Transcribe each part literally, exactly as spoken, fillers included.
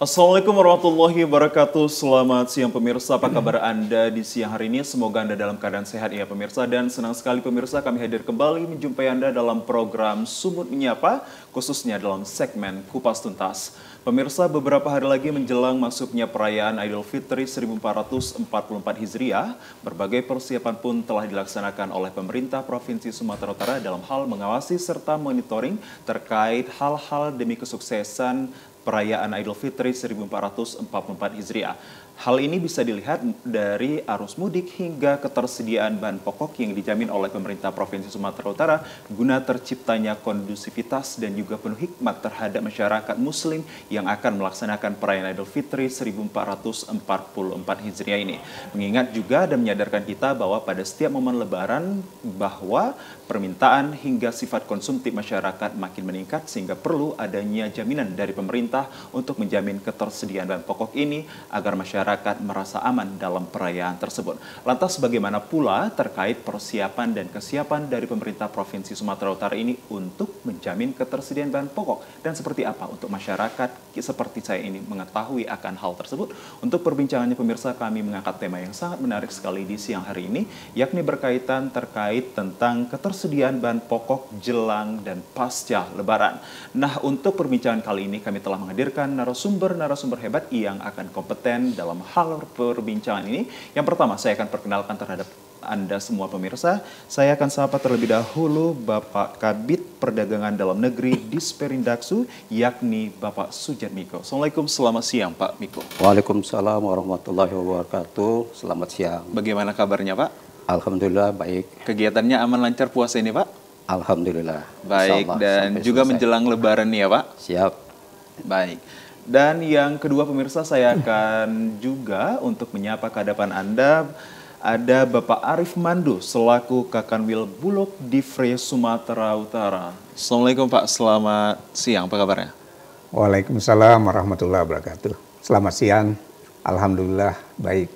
Assalamualaikum warahmatullahi wabarakatuh. Selamat siang pemirsa, apa kabar Anda di siang hari ini? Semoga Anda dalam keadaan sehat ya pemirsa. Dan senang sekali pemirsa kami hadir kembali menjumpai Anda dalam program Sumut Menyapa, khususnya dalam segmen Kupas Tuntas. Pemirsa, beberapa hari lagi menjelang masuknya perayaan Idul Fitri seribu empat ratus empat puluh empat Hijriah, berbagai persiapan pun telah dilaksanakan oleh pemerintah Provinsi Sumatera Utara dalam hal mengawasi serta monitoring terkait hal-hal demi kesuksesan perayaan Idul Fitri seribu empat ratus empat puluh empat Hijriah. Hal ini bisa dilihat dari arus mudik hingga ketersediaan bahan pokok yang dijamin oleh pemerintah Provinsi Sumatera Utara guna terciptanya kondusivitas dan juga penuh hikmat terhadap masyarakat Muslim yang akan melaksanakan perayaan Idul Fitri seribu empat ratus empat puluh empat Hijriah ini. Mengingat juga dan menyadarkan kita bahwa pada setiap momen Lebaran bahwa permintaan hingga sifat konsumtif masyarakat makin meningkat sehingga perlu adanya jaminan dari pemerintah untuk menjamin ketersediaan bahan pokok ini agar masyarakat merasa aman dalam perayaan tersebut. Lantas bagaimana pula terkait persiapan dan kesiapan dari pemerintah Provinsi Sumatera Utara ini untuk menjamin ketersediaan bahan pokok dan seperti apa untuk masyarakat seperti saya ini mengetahui akan hal tersebut. Untuk perbincangannya pemirsa, kami mengangkat tema yang sangat menarik sekali di siang hari ini, yakni berkaitan terkait tentang ketersediaan bahan pokok jelang dan pasca Lebaran. Nah, untuk perbincangan kali ini kami telah menghadirkan narasumber-narasumber hebat yang akan kompeten dalam hal perbincangan ini. Yang pertama, saya akan perkenalkan terhadap Anda semua pemirsa. Saya akan sapa terlebih dahulu Bapak Kabid Perdagangan Dalam Negeri Disperindaksu, yakni Bapak Sujatmiko. Assalamualaikum, selamat siang Pak Miko. Waalaikumsalam warahmatullahi wabarakatuh. Selamat siang. Bagaimana kabarnya Pak? Alhamdulillah baik. Kegiatannya aman lancar puasa ini Pak? Alhamdulillah. Baik, dan juga selesai. Menjelang Lebaran nih ya Pak? Siap. Baik. Dan yang kedua pemirsa, saya akan juga untuk menyapa ke hadapan Anda, ada Bapak Arif Mandu selaku Kakanwil Bulog Divre Sumatera Utara. Assalamualaikum Pak, selamat siang, apa kabarnya? Waalaikumsalam warahmatullahi wabarakatuh. Selamat siang, alhamdulillah baik.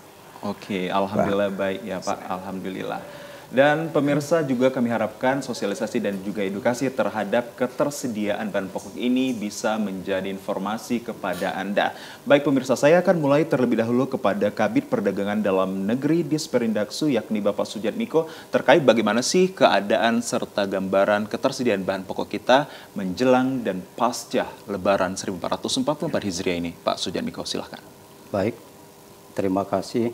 Oke, alhamdulillah baik ya Pak, alhamdulillah. Dan pemirsa juga kami harapkan sosialisasi dan juga edukasi terhadap ketersediaan bahan pokok ini bisa menjadi informasi kepada Anda. Baik pemirsa, saya akan mulai terlebih dahulu kepada Kabid Perdagangan Dalam Negeri Disperindaksu, yakni Bapak Sujatmiko, terkait bagaimana sih keadaan serta gambaran ketersediaan bahan pokok kita menjelang dan pasca Lebaran seribu empat ratus empat puluh empat Hijriah ini. Pak Sujatmiko, silahkan. Baik, terima kasih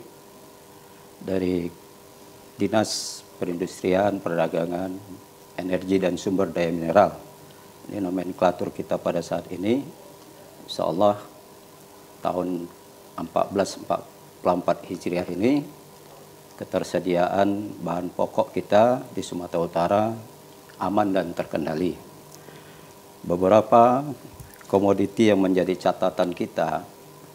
dari Dinas Perindustrian, Perdagangan, Energi dan Sumber Daya Mineral. Ini nomenklatur kita pada saat ini. Insya Allah tahun seribu empat ratus empat puluh empat Hijriah ini ketersediaan bahan pokok kita di Sumatera Utara aman dan terkendali. Beberapa komoditi yang menjadi catatan kita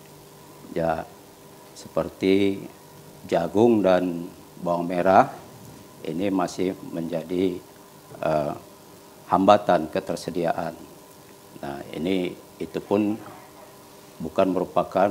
ya seperti jagung dan bawang merah ini masih menjadi uh, hambatan ketersediaan. Nah, ini itu pun bukan merupakan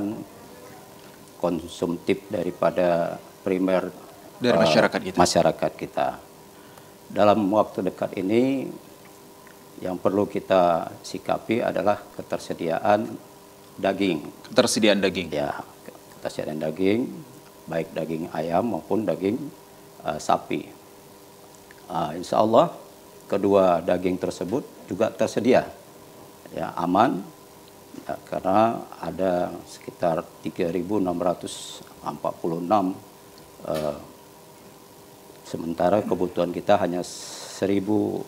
konsumtif daripada primer dari uh, masyarakat kita. masyarakat kita. Dalam waktu dekat ini yang perlu kita sikapi adalah ketersediaan daging. Ketersediaan daging. Ya, ketersediaan daging, baik daging ayam maupun daging uh, sapi. Uh, insya Allah kedua daging tersebut juga tersedia, ya aman, ya, karena ada sekitar tiga ribu enam ratus empat puluh enam, uh, sementara kebutuhan kita hanya seribu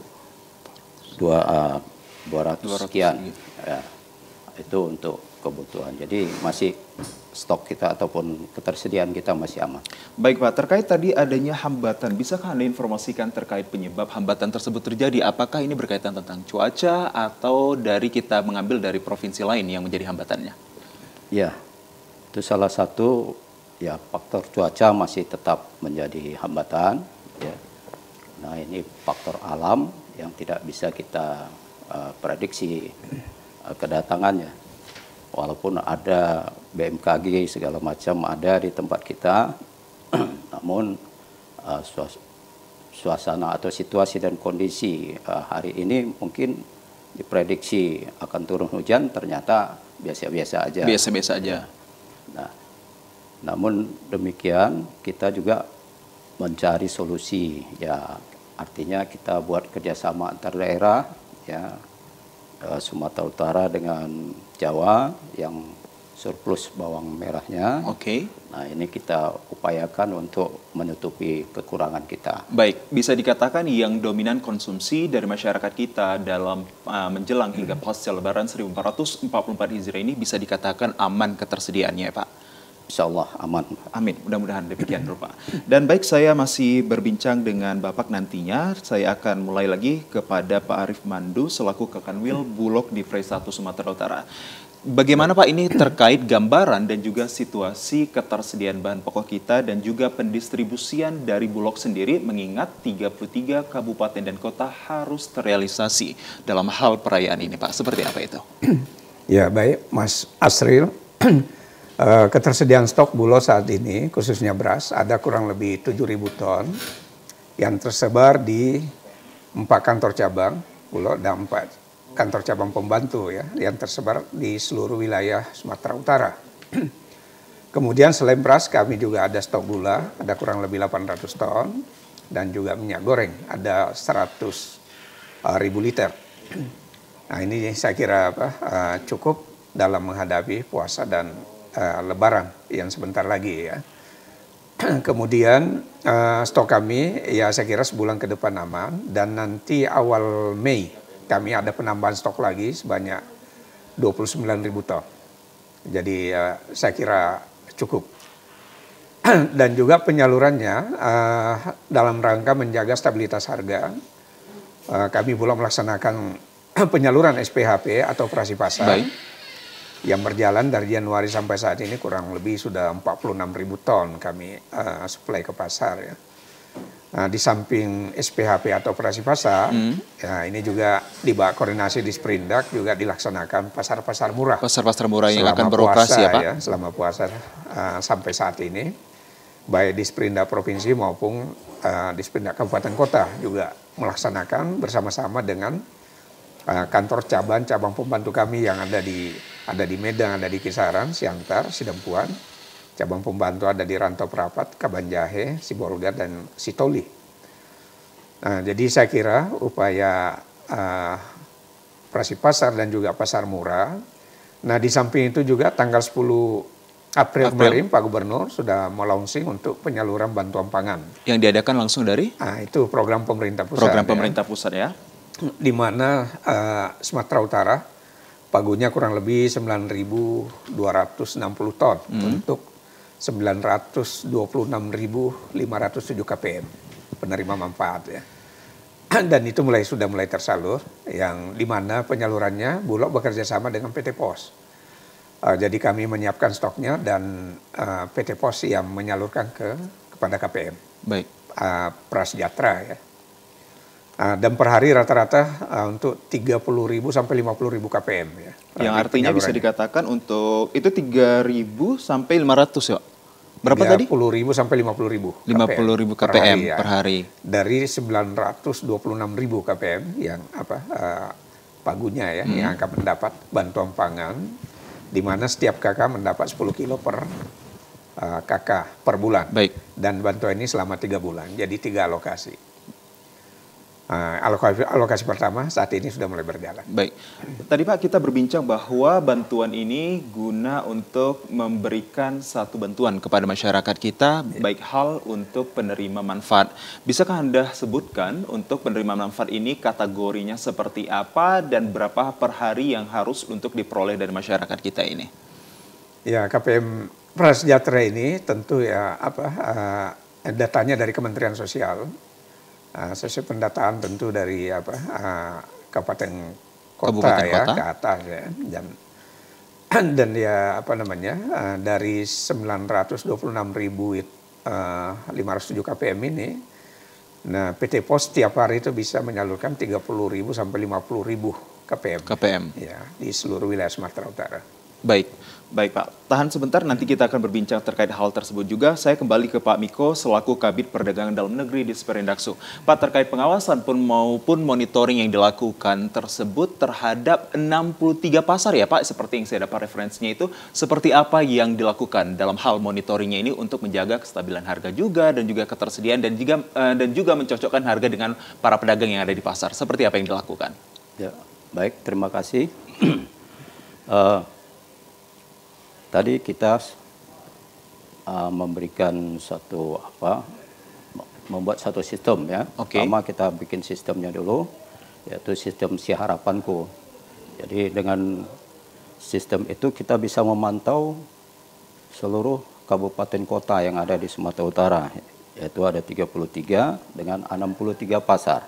dua ratus sekian. Ya, itu untuk kebutuhan. Jadi masih stok kita ataupun ketersediaan kita masih aman. Baik Pak, terkait tadi adanya hambatan, bisakah Anda informasikan terkait penyebab hambatan tersebut terjadi? Apakah ini berkaitan tentang cuaca atau dari kita mengambil dari provinsi lain yang menjadi hambatannya? Ya, itu salah satu ya faktor cuaca masih tetap menjadi hambatan. Ya. Nah ini faktor alam yang tidak bisa kita uh, prediksi uh, kedatangannya. Walaupun ada B M K G segala macam ada di tempat kita, namun uh, suasana atau situasi dan kondisi uh, hari ini mungkin diprediksi akan turun hujan, ternyata biasa-biasa aja. Biasa-biasa aja. Nah, namun demikian kita juga mencari solusi, ya artinya kita buat kerjasama antar daerah, ya Sumatera Utara dengan Jawa yang surplus bawang merahnya. Oke. Okay. Nah, ini kita upayakan untuk menutupi kekurangan kita. Baik, bisa dikatakan yang dominan konsumsi dari masyarakat kita dalam uh, menjelang hingga pasca Lebaran seribu empat ratus empat puluh empat Hijriah ini bisa dikatakan aman ketersediaannya, Pak. Insya Allah aman. Amin, mudah-mudahan demikian Pak. Dan baik, saya masih berbincang dengan Bapak nantinya. Saya akan mulai lagi kepada Pak Arif Mandu selaku Kakanwil Bulog di Frey satu Sumatera Utara. Bagaimana Pak ini terkait gambaran dan juga situasi ketersediaan bahan pokok kita dan juga pendistribusian dari Bulog sendiri, mengingat tiga puluh tiga kabupaten dan kota harus terrealisasi dalam hal perayaan ini, Pak. Seperti apa itu? Ya, baik Mas Asril. Uh, ketersediaan stok Bulog saat ini, khususnya beras, ada kurang lebih tujuh ribu ton yang tersebar di empat kantor cabang Bulog dan empat kantor cabang pembantu ya, yang tersebar di seluruh wilayah Sumatera Utara. Kemudian selain beras, kami juga ada stok gula, ada kurang lebih delapan ratus ton, dan juga minyak goreng, ada seratus ribu liter. Nah ini saya kira apa, uh, cukup dalam menghadapi puasa dan Uh, Lebaran yang sebentar lagi ya. Kemudian uh, stok kami ya saya kira sebulan ke depan aman, dan nanti awal Mei kami ada penambahan stok lagi sebanyak dua puluh sembilan ribu ton. Jadi uh, saya kira cukup. Dan juga penyalurannya uh, dalam rangka menjaga stabilitas harga, uh, kami belum melaksanakan penyaluran S P H P atau operasi pasar. Baik. Yang berjalan dari Januari sampai saat ini kurang lebih sudah empat puluh enam ribu ton kami uh, supply ke pasar ya. Nah, di samping S P H P atau operasi pasar, hmm. ya ini juga di bawah koordinasi di Sprindak juga dilaksanakan pasar-pasar murah. Pasar-pasar murah yang akan beroperasi puasa, ya Pak? Ya, selama puasa uh, sampai saat ini, baik di Sprindak Provinsi maupun uh, di Sprindak Kabupaten Kota juga melaksanakan bersama-sama dengan uh, kantor cabang cabang pembantu kami yang ada di ada di Medan, ada di Kisaran, Siantar, Sidempuan. Cabang pembantu ada di Rantau Prapat, Kabanjahe, Sibolga, dan Sitoli. Nah, jadi saya kira upaya uh, operasi pasar dan juga pasar murah. Nah, di samping itu juga tanggal sepuluh April kemarin Pak Gubernur sudah melaunching untuk penyaluran bantuan pangan. Yang diadakan langsung dari? Nah, itu program pemerintah pusat. Program ya. pemerintah pusat ya. Di mana uh, Sumatera Utara pagunya kurang lebih sembilan ribu dua ratus enam puluh ton hmm. untuk sembilan ratus dua puluh enam ribu lima ratus tujuh K P M penerima manfaat ya. Dan itu mulai sudah mulai tersalur, yang dimana penyalurannya Bulog bekerja sama dengan P T Pos. Uh, jadi kami menyiapkan stoknya dan uh, P T Pos yang menyalurkan ke kepada K P M. Baik. Uh, Prasejahtera ya. Uh, dan per hari rata-rata uh, untuk tiga puluh ribu sampai lima puluh ribu K P M ya. Yang artinya bisa dikatakan untuk itu tiga ribu sampai lima ratus ya. Berapa tadi? tiga puluh ribu sampai lima puluh ribu. lima puluh ribu K P M per hari, ya. per hari. Dari sembilan ratus dua puluh enam ribu K P M yang apa uh, pagunya ya hmm. yang akan mendapat bantuan pangan, di mana setiap kakak mendapat sepuluh kilo per uh, kakak per bulan. Baik. Dan bantuan ini selama tiga bulan. Jadi tiga alokasi. Uh, alokasi, alokasi pertama saat ini sudah mulai berjalan. Baik, tadi Pak kita berbincang bahwa bantuan ini guna untuk memberikan satu bantuan kepada masyarakat kita, ya. Baik hal untuk penerima manfaat. Bisakah Anda sebutkan untuk penerima manfaat ini kategorinya seperti apa dan berapa per hari yang harus untuk diperoleh dari masyarakat kita ini? Ya, K P M Prasejahtera ini tentu ya apa uh, datanya dari Kementerian Sosial. Uh, sesuai pendataan tentu dari apa uh, kabupaten kota Kabupaten ya kota. ke atas ya, dan dan ya apa namanya uh, dari sembilan ratus dua puluh enam ribu lima ratus tujuh K P M ini, nah P T Pos tiap hari itu bisa menyalurkan tiga puluh ribu sampai lima puluh ribu K P M. K P M Ya, di seluruh wilayah Sumatera Utara. Baik, baik Pak. Tahan sebentar, nanti kita akan berbincang terkait hal tersebut juga. Saya kembali ke Pak Miko selaku Kabid Perdagangan Dalam Negeri di Disperindaxu. Pak, terkait pengawasan pun maupun monitoring yang dilakukan tersebut terhadap enam puluh tiga pasar ya Pak, seperti yang saya dapat referensinya itu, seperti apa yang dilakukan dalam hal monitoringnya ini untuk menjaga kestabilan harga juga dan juga ketersediaan dan juga uh, dan juga mencocokkan harga dengan para pedagang yang ada di pasar. Seperti apa yang dilakukan? Ya, baik, terima kasih. uh, Tadi kita uh, memberikan satu apa, membuat satu sistem ya. Oke. Pertama kita bikin sistemnya dulu, yaitu sistem Si Harapanku. Jadi dengan sistem itu kita bisa memantau seluruh kabupaten kota yang ada di Sumatera Utara, yaitu ada tiga puluh tiga dengan enam puluh tiga pasar.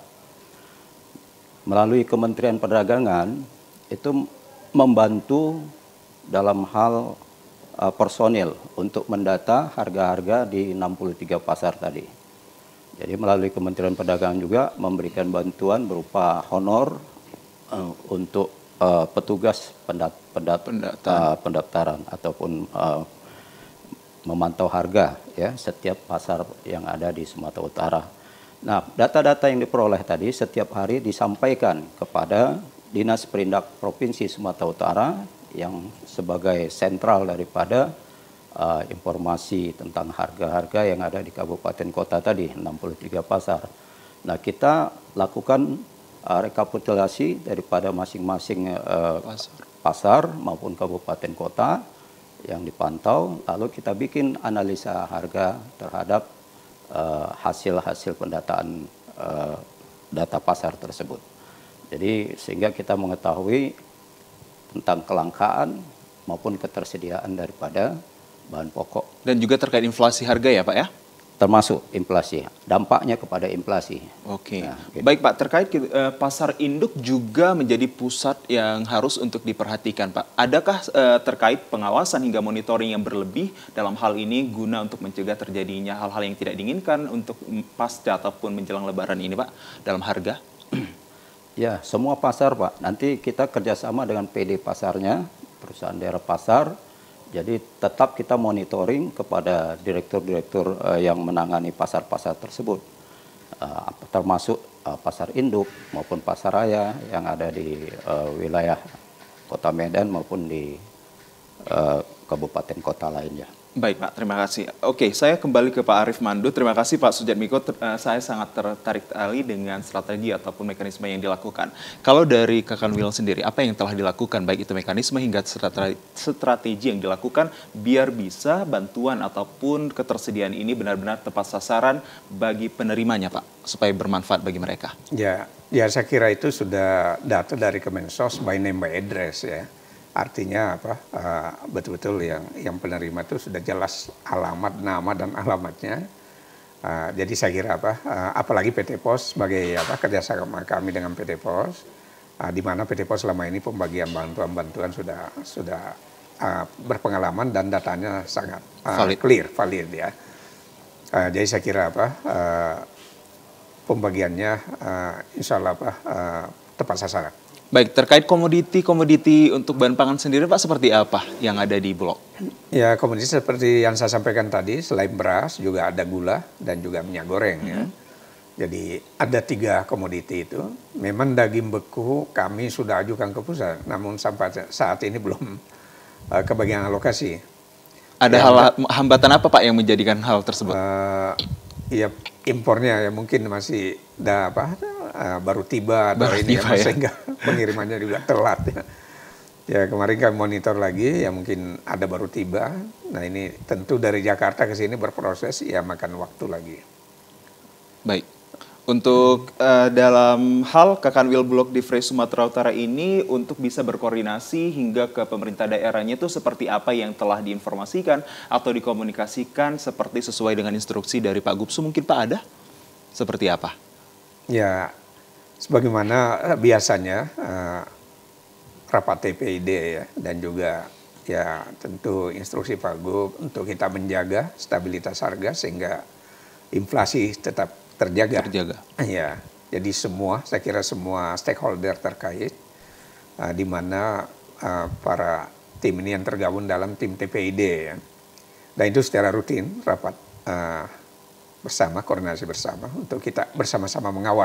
Melalui Kementerian Perdagangan itu membantu dalam hal Uh, personil untuk mendata harga-harga di enam puluh tiga pasar tadi. Jadi melalui Kementerian Perdagangan juga memberikan bantuan berupa honor uh, untuk uh, petugas pendat pendat uh, pendaftaran ataupun uh, memantau harga ya setiap pasar yang ada di Sumatera Utara. Nah, data-data yang diperoleh tadi setiap hari disampaikan kepada Dinas Perindak Provinsi Sumatera Utara yang sebagai sentral daripada uh, informasi tentang harga-harga yang ada di kabupaten kota tadi, enam puluh tiga pasar. Nah, kita lakukan uh, rekapitulasi daripada masing-masing uh, pasar. pasar maupun kabupaten kota yang dipantau, lalu kita bikin analisa harga terhadap hasil-hasil uh, pendataan uh, data pasar tersebut. Jadi sehingga kita mengetahui tentang kelangkaan maupun ketersediaan daripada bahan pokok. Dan juga terkait inflasi harga ya Pak ya? Termasuk inflasi, dampaknya kepada inflasi. Oke, nah, gitu. Baik Pak, terkait uh, pasar induk juga menjadi pusat yang harus untuk diperhatikan Pak. Adakah uh, terkait pengawasan hingga monitoring yang berlebih dalam hal ini guna untuk mencegah terjadinya hal-hal yang tidak diinginkan untuk pasca ataupun menjelang lebaran ini Pak dalam harga? Ya, semua pasar Pak. Nanti kita kerjasama dengan P D pasarnya, perusahaan daerah pasar. Jadi tetap kita monitoring kepada direktur-direktur uh, yang menangani pasar-pasar tersebut. Uh, termasuk uh, pasar induk maupun pasar raya yang ada di uh, wilayah Kota Medan maupun di uh, kabupaten kota lainnya. Baik Pak, terima kasih. Oke, saya kembali ke Pak Arief Mandu. Terima kasih Pak Sujatmiko. Uh, saya sangat tertarik sekali dengan strategi ataupun mekanisme yang dilakukan. Kalau dari Kakanwil sendiri, apa yang telah dilakukan, baik itu mekanisme hingga strategi yang dilakukan, biar bisa bantuan ataupun ketersediaan ini benar-benar tepat sasaran bagi penerimanya Pak, supaya bermanfaat bagi mereka? Ya, ya saya kira itu sudah data dari Kemensos by name by address ya. Artinya apa? Betul-betul uh, yang yang penerima itu sudah jelas alamat, nama dan alamatnya. Uh, jadi saya kira apa? Uh, apalagi P T Pos sebagai apa kerjasama kami dengan P T Pos, uh, di mana P T Pos selama ini pembagian bantuan-bantuan sudah sudah uh, berpengalaman dan datanya sangat uh, valid. clear, valid ya. Uh, jadi saya kira apa? Uh, pembagiannya uh, insya Allah apa? Uh, tepat sasaran. Baik, terkait komoditi-komoditi untuk bahan pangan sendiri Pak, seperti apa yang ada di Bulog? Ya, komoditi seperti yang saya sampaikan tadi, selain beras juga ada gula dan juga minyak goreng mm-hmm. ya. Jadi ada tiga komoditi itu. Memang daging beku kami sudah ajukan ke pusat, namun sampai saat ini belum uh, kebagian alokasi. Ada ya, hal hambatan apa Pak yang menjadikan hal tersebut? Uh, ya impornya ya mungkin masih da, apa, uh, baru tiba baru ini tiba, ya, ya. sehingga pengirimannya juga telat ya. Ya kemarin kami monitor lagi ya mungkin ada baru tiba. Nah ini tentu dari Jakarta ke sini berproses ya makan waktu lagi. Baik. Untuk uh, dalam hal Kakanwil Bulog di Fresh Sumatera Utara ini untuk bisa berkoordinasi hingga ke pemerintah daerahnya itu seperti apa yang telah diinformasikan atau dikomunikasikan seperti sesuai dengan instruksi dari Pak Gupsu, mungkin Pak ada? Seperti apa? Ya, sebagaimana biasanya uh, rapat T P I D ya dan juga ya tentu instruksi Pak Gup untuk kita menjaga stabilitas harga sehingga inflasi tetap terjaga. Terjaga. Ya, jadi semua, saya kira semua stakeholder terkait, uh, di mana uh, para tim ini yang tergabung dalam tim T P I D ya. Dan itu secara rutin rapat uh, bersama, koordinasi bersama untuk kita bersama-sama mengawal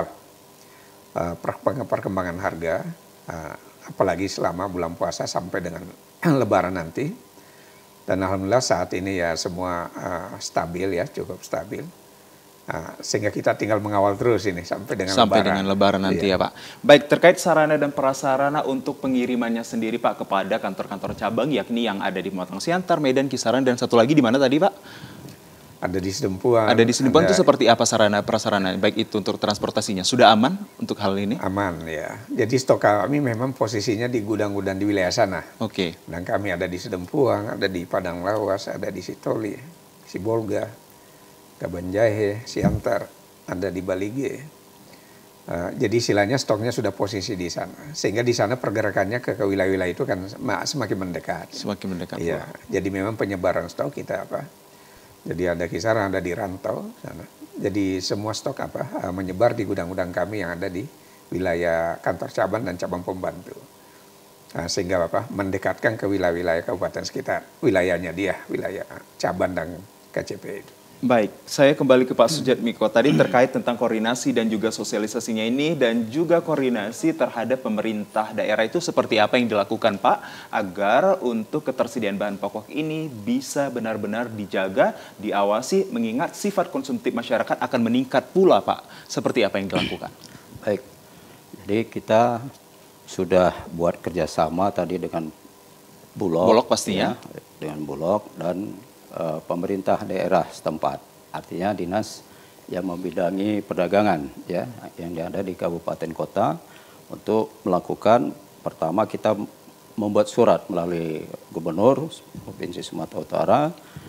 uh, perkembangan harga, uh, apalagi selama bulan puasa sampai dengan Lebaran nanti. Dan alhamdulillah saat ini ya semua uh, stabil ya, cukup stabil. Nah, sehingga kita tinggal mengawal terus ini sampai dengan sampai lebaran. dengan lebaran nanti iya. ya Pak. Baik, terkait sarana dan prasarana untuk pengirimannya sendiri Pak kepada kantor-kantor cabang yakni yang ada di Pematang Siantar, Medan, Kisaran, dan satu lagi di mana tadi Pak? Ada di Sedempuan. Ada di Sedempuan ada, itu seperti apa sarana prasarana baik itu untuk transportasinya? Sudah aman untuk hal ini? Aman ya. Jadi stok kami memang posisinya di gudang-gudang di wilayah sana. Oke. Okay. Dan kami ada di Sedempuan, ada di Padang Lawas, ada di Sitoli, Sibolga, Kabanjahe, Siantar, ada di Balige. Uh, jadi istilahnya stoknya sudah posisi di sana. Sehingga di sana pergerakannya ke, ke wilayah-wilayah itu kan semakin mendekat. Semakin mendekat. Iya. Jadi memang penyebaran stok kita apa? Jadi ada Kisaran, ada di Rantau sana. Jadi semua stok apa uh, menyebar di gudang-gudang kami yang ada di wilayah kantor cabang dan cabang pembantu. Nah, sehingga apa? Mendekatkan ke wilayah-wilayah kabupaten sekitar wilayahnya dia, wilayah cabang dan K C P itu. Baik, saya kembali ke Pak Sujatmiko tadi terkait tentang koordinasi dan juga sosialisasinya ini dan juga koordinasi terhadap pemerintah daerah itu seperti apa yang dilakukan Pak agar untuk ketersediaan bahan pokok ini bisa benar-benar dijaga, diawasi mengingat sifat konsumtif masyarakat akan meningkat pula Pak. Seperti apa yang dilakukan? Baik, jadi kita sudah buat kerjasama tadi dengan Bulog. Bulog pastinya. Ya, dengan Bulog dan uh, pemerintah daerah setempat. Artinya dinas yang membidangi perdagangan ya yang ada di kabupaten kota untuk melakukan pertama kita membuat surat melalui Gubernur Provinsi Sumatera Utara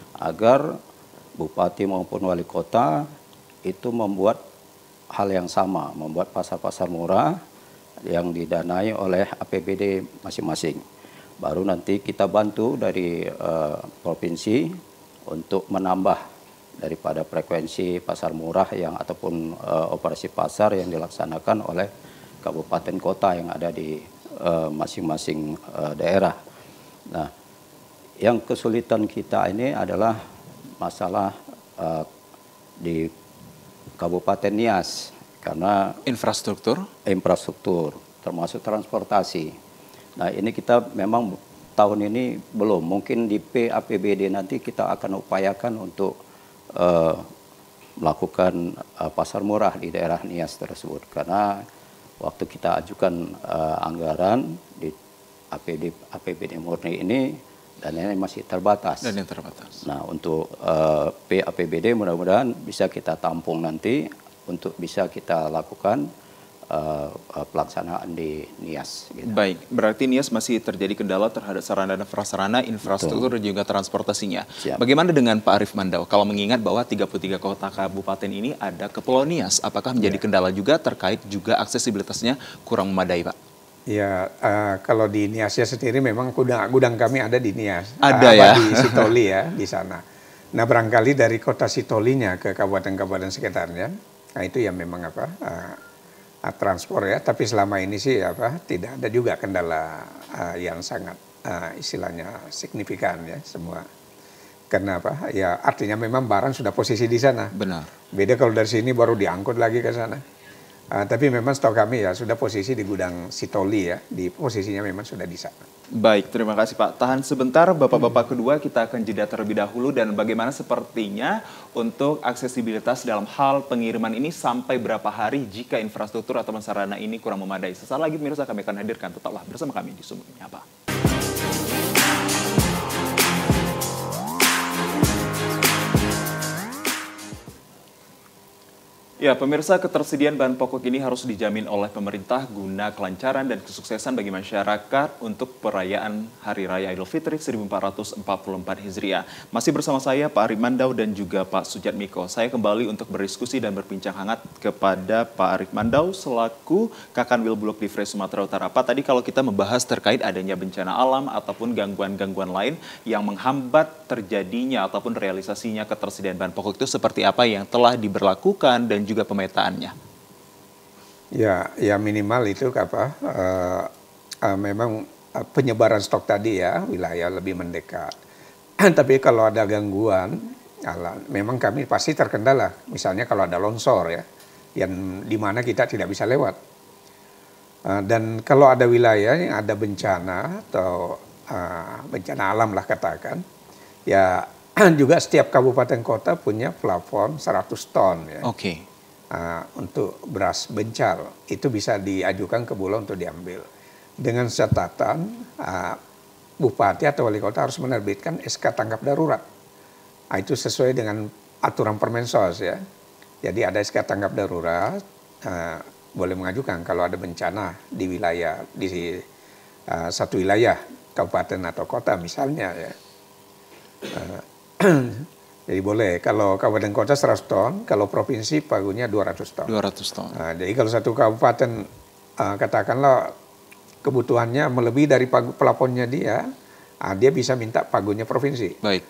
agar bupati maupun wali kota itu membuat hal yang sama, membuat pasar-pasar murah yang didanai oleh A P B D masing-masing. Baru nanti kita bantu dari uh, provinsi untuk menambah daripada frekuensi pasar murah yang ataupun uh, operasi pasar yang dilaksanakan oleh kabupaten kota yang ada di masing-masing uh, uh, daerah. Nah, yang kesulitan kita ini adalah masalah uh, di Kabupaten Nias karena infrastruktur, infrastruktur termasuk transportasi. Nah, ini kita memang tahun ini belum, mungkin di P A P B D nanti kita akan upayakan untuk uh, melakukan uh, pasar murah di daerah Nias tersebut karena waktu kita ajukan uh, anggaran di A P D A P B D murni ini dan ini masih terbatas. Dan yang terbatas. Nah, untuk uh, P A P B D mudah-mudahan bisa kita tampung nanti untuk bisa kita lakukan uh, uh, pelaksanaan di Nias. Gitu. Baik, berarti Nias masih terjadi kendala terhadap sarana dan prasarana, infrastruktur dan juga transportasinya. Siap. Bagaimana dengan Pak Arif Mandau? Kalau mengingat bahwa tiga puluh tiga kota kabupaten ini ada ke Pulau Nias, apakah menjadi ya. kendala juga terkait juga aksesibilitasnya kurang memadai, Pak? Ya, uh, kalau di Niasnya sendiri memang gudang, gudang kami ada di Nias. Ada uh, ya? Di Sitoli ya, di sana. Nah, barangkali dari kota Sitolinya ke kabupaten-kabupaten sekitarnya, nah itu yang memang apa, uh, uh, transport ya. Tapi selama ini sih apa, tidak ada juga kendala uh, yang sangat uh, istilahnya signifikan ya semua. Karena apa, ya artinya memang barang sudah posisi di sana. Benar. Beda kalau dari sini baru diangkut lagi ke sana. Uh, tapi memang stok kami ya sudah posisi di gudang Sitoli ya, di posisinya memang sudah di sana. Baik, terima kasih Pak. Tahan sebentar, Bapak-Bapak kedua kita akan jeda terlebih dahulu dan bagaimana sepertinya untuk aksesibilitas dalam hal pengiriman ini sampai berapa hari jika infrastruktur atau sarana ini kurang memadai. Sesaat lagi pemirsa kami akan hadirkan, tetaplah bersama kami di Sumut Menyapa. Ya, pemirsa, ketersediaan bahan pokok ini harus dijamin oleh pemerintah guna kelancaran dan kesuksesan bagi masyarakat untuk perayaan Hari Raya Idul Fitri seribu empat ratus empat puluh empat Hijriah. Masih bersama saya Pak Arif Mandau dan juga Pak Sujatmiko. Saya kembali untuk berdiskusi dan berbincang hangat kepada Pak Arif Mandau selaku Kakanwil Bulog Divre Sumatera Utara. Pak, tadi kalau kita membahas terkait adanya bencana alam ataupun gangguan-gangguan lain yang menghambat terjadinya ataupun realisasinya ketersediaan bahan pokok itu seperti apa yang telah diberlakukan dan juga pemetaannya? Ya, ya minimal itu apa? Uh, uh, memang uh, penyebaran stok tadi ya, wilayah lebih mendekat. Tapi kalau ada gangguan, ala, memang kami pasti terkendala. Misalnya kalau ada longsor ya, yang di mana kita tidak bisa lewat. Uh, dan kalau ada wilayah yang ada bencana atau uh, bencana alam lah katakan, ya juga setiap kabupaten kota punya plafon seratus ton ya. Oke. Okay. Uh, untuk beras bencar itu bisa diajukan ke Bulog untuk diambil. Dengan catatan uh, bupati atau wali kota harus menerbitkan S K tanggap darurat. Nah, itu sesuai dengan aturan Permensos ya. Jadi ada S K tanggap darurat, uh, boleh mengajukan kalau ada bencana di wilayah di uh, satu wilayah kabupaten atau kota misalnya ya. Uh, jadi boleh kalau kabupaten kota seratus ton, kalau provinsi pagunya dua ratus ton. dua ratus ton. Uh, jadi kalau satu kabupaten uh, katakanlah kebutuhannya melebihi dari pagu, plafonnya dia, uh, dia bisa minta pagunya provinsi. Baik.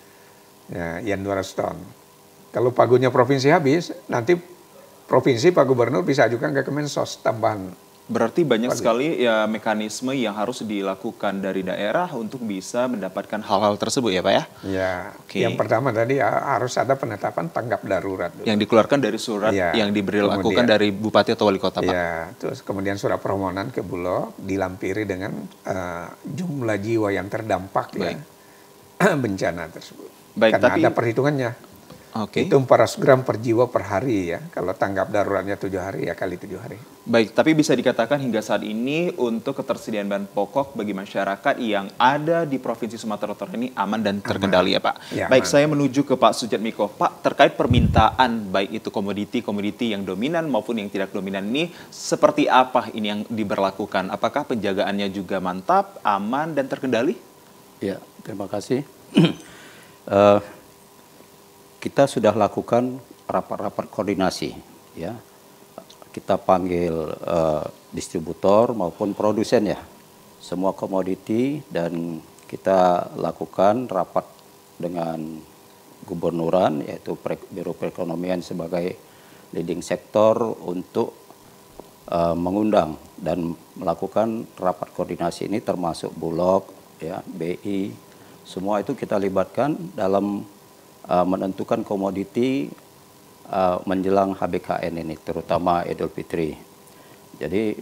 Ya, yang dua ratus ton. Kalau pagunya provinsi habis, nanti provinsi Pak Gubernur bisa ajukan ke Kemensos tambahan. Berarti banyak pagu. sekali ya mekanisme yang harus dilakukan dari daerah untuk bisa mendapatkan hal-hal tersebut ya Pak ya? Ya, Oke. Yang pertama tadi ya, harus ada penetapan tanggap darurat. Dulu. Yang dikeluarkan dari surat ya, yang diberi lakukan kemudian, dari Bupati atau Wali Kota Pak? Ya, terus kemudian surat permohonan ke Bulog dilampiri dengan uh, jumlah jiwa yang terdampak Baik. ya bencana tersebut. Baik, Karena tapi ada perhitungannya. Okay. Itu empat ratus gram per jiwa per hari ya. Kalau tanggap daruratnya tujuh hari ya kali tujuh hari. Baik, tapi bisa dikatakan hingga saat ini untuk ketersediaan bahan pokok bagi masyarakat yang ada di Provinsi Sumatera Utara ini aman dan terkendali aman. ya Pak. Ya, baik, aman. saya menuju ke Pak Sujatmiko. Pak, terkait permintaan baik itu komoditi-komoditi yang dominan maupun yang tidak dominan ini, seperti apa ini yang diberlakukan? Apakah penjagaannya juga mantap, aman, dan terkendali? Ya, terima kasih. uh, kita sudah lakukan rapat-rapat koordinasi, ya. Kita panggil uh, distributor maupun produsen ya, semua komoditi, dan kita lakukan rapat dengan gubernuran yaitu Biro Perekonomian sebagai leading sektor untuk uh, mengundang dan melakukan rapat koordinasi ini termasuk Bulog, ya, B I, semua itu kita libatkan dalam Uh, menentukan komoditi uh, menjelang H B K N ini, terutama Idul Fitri. Jadi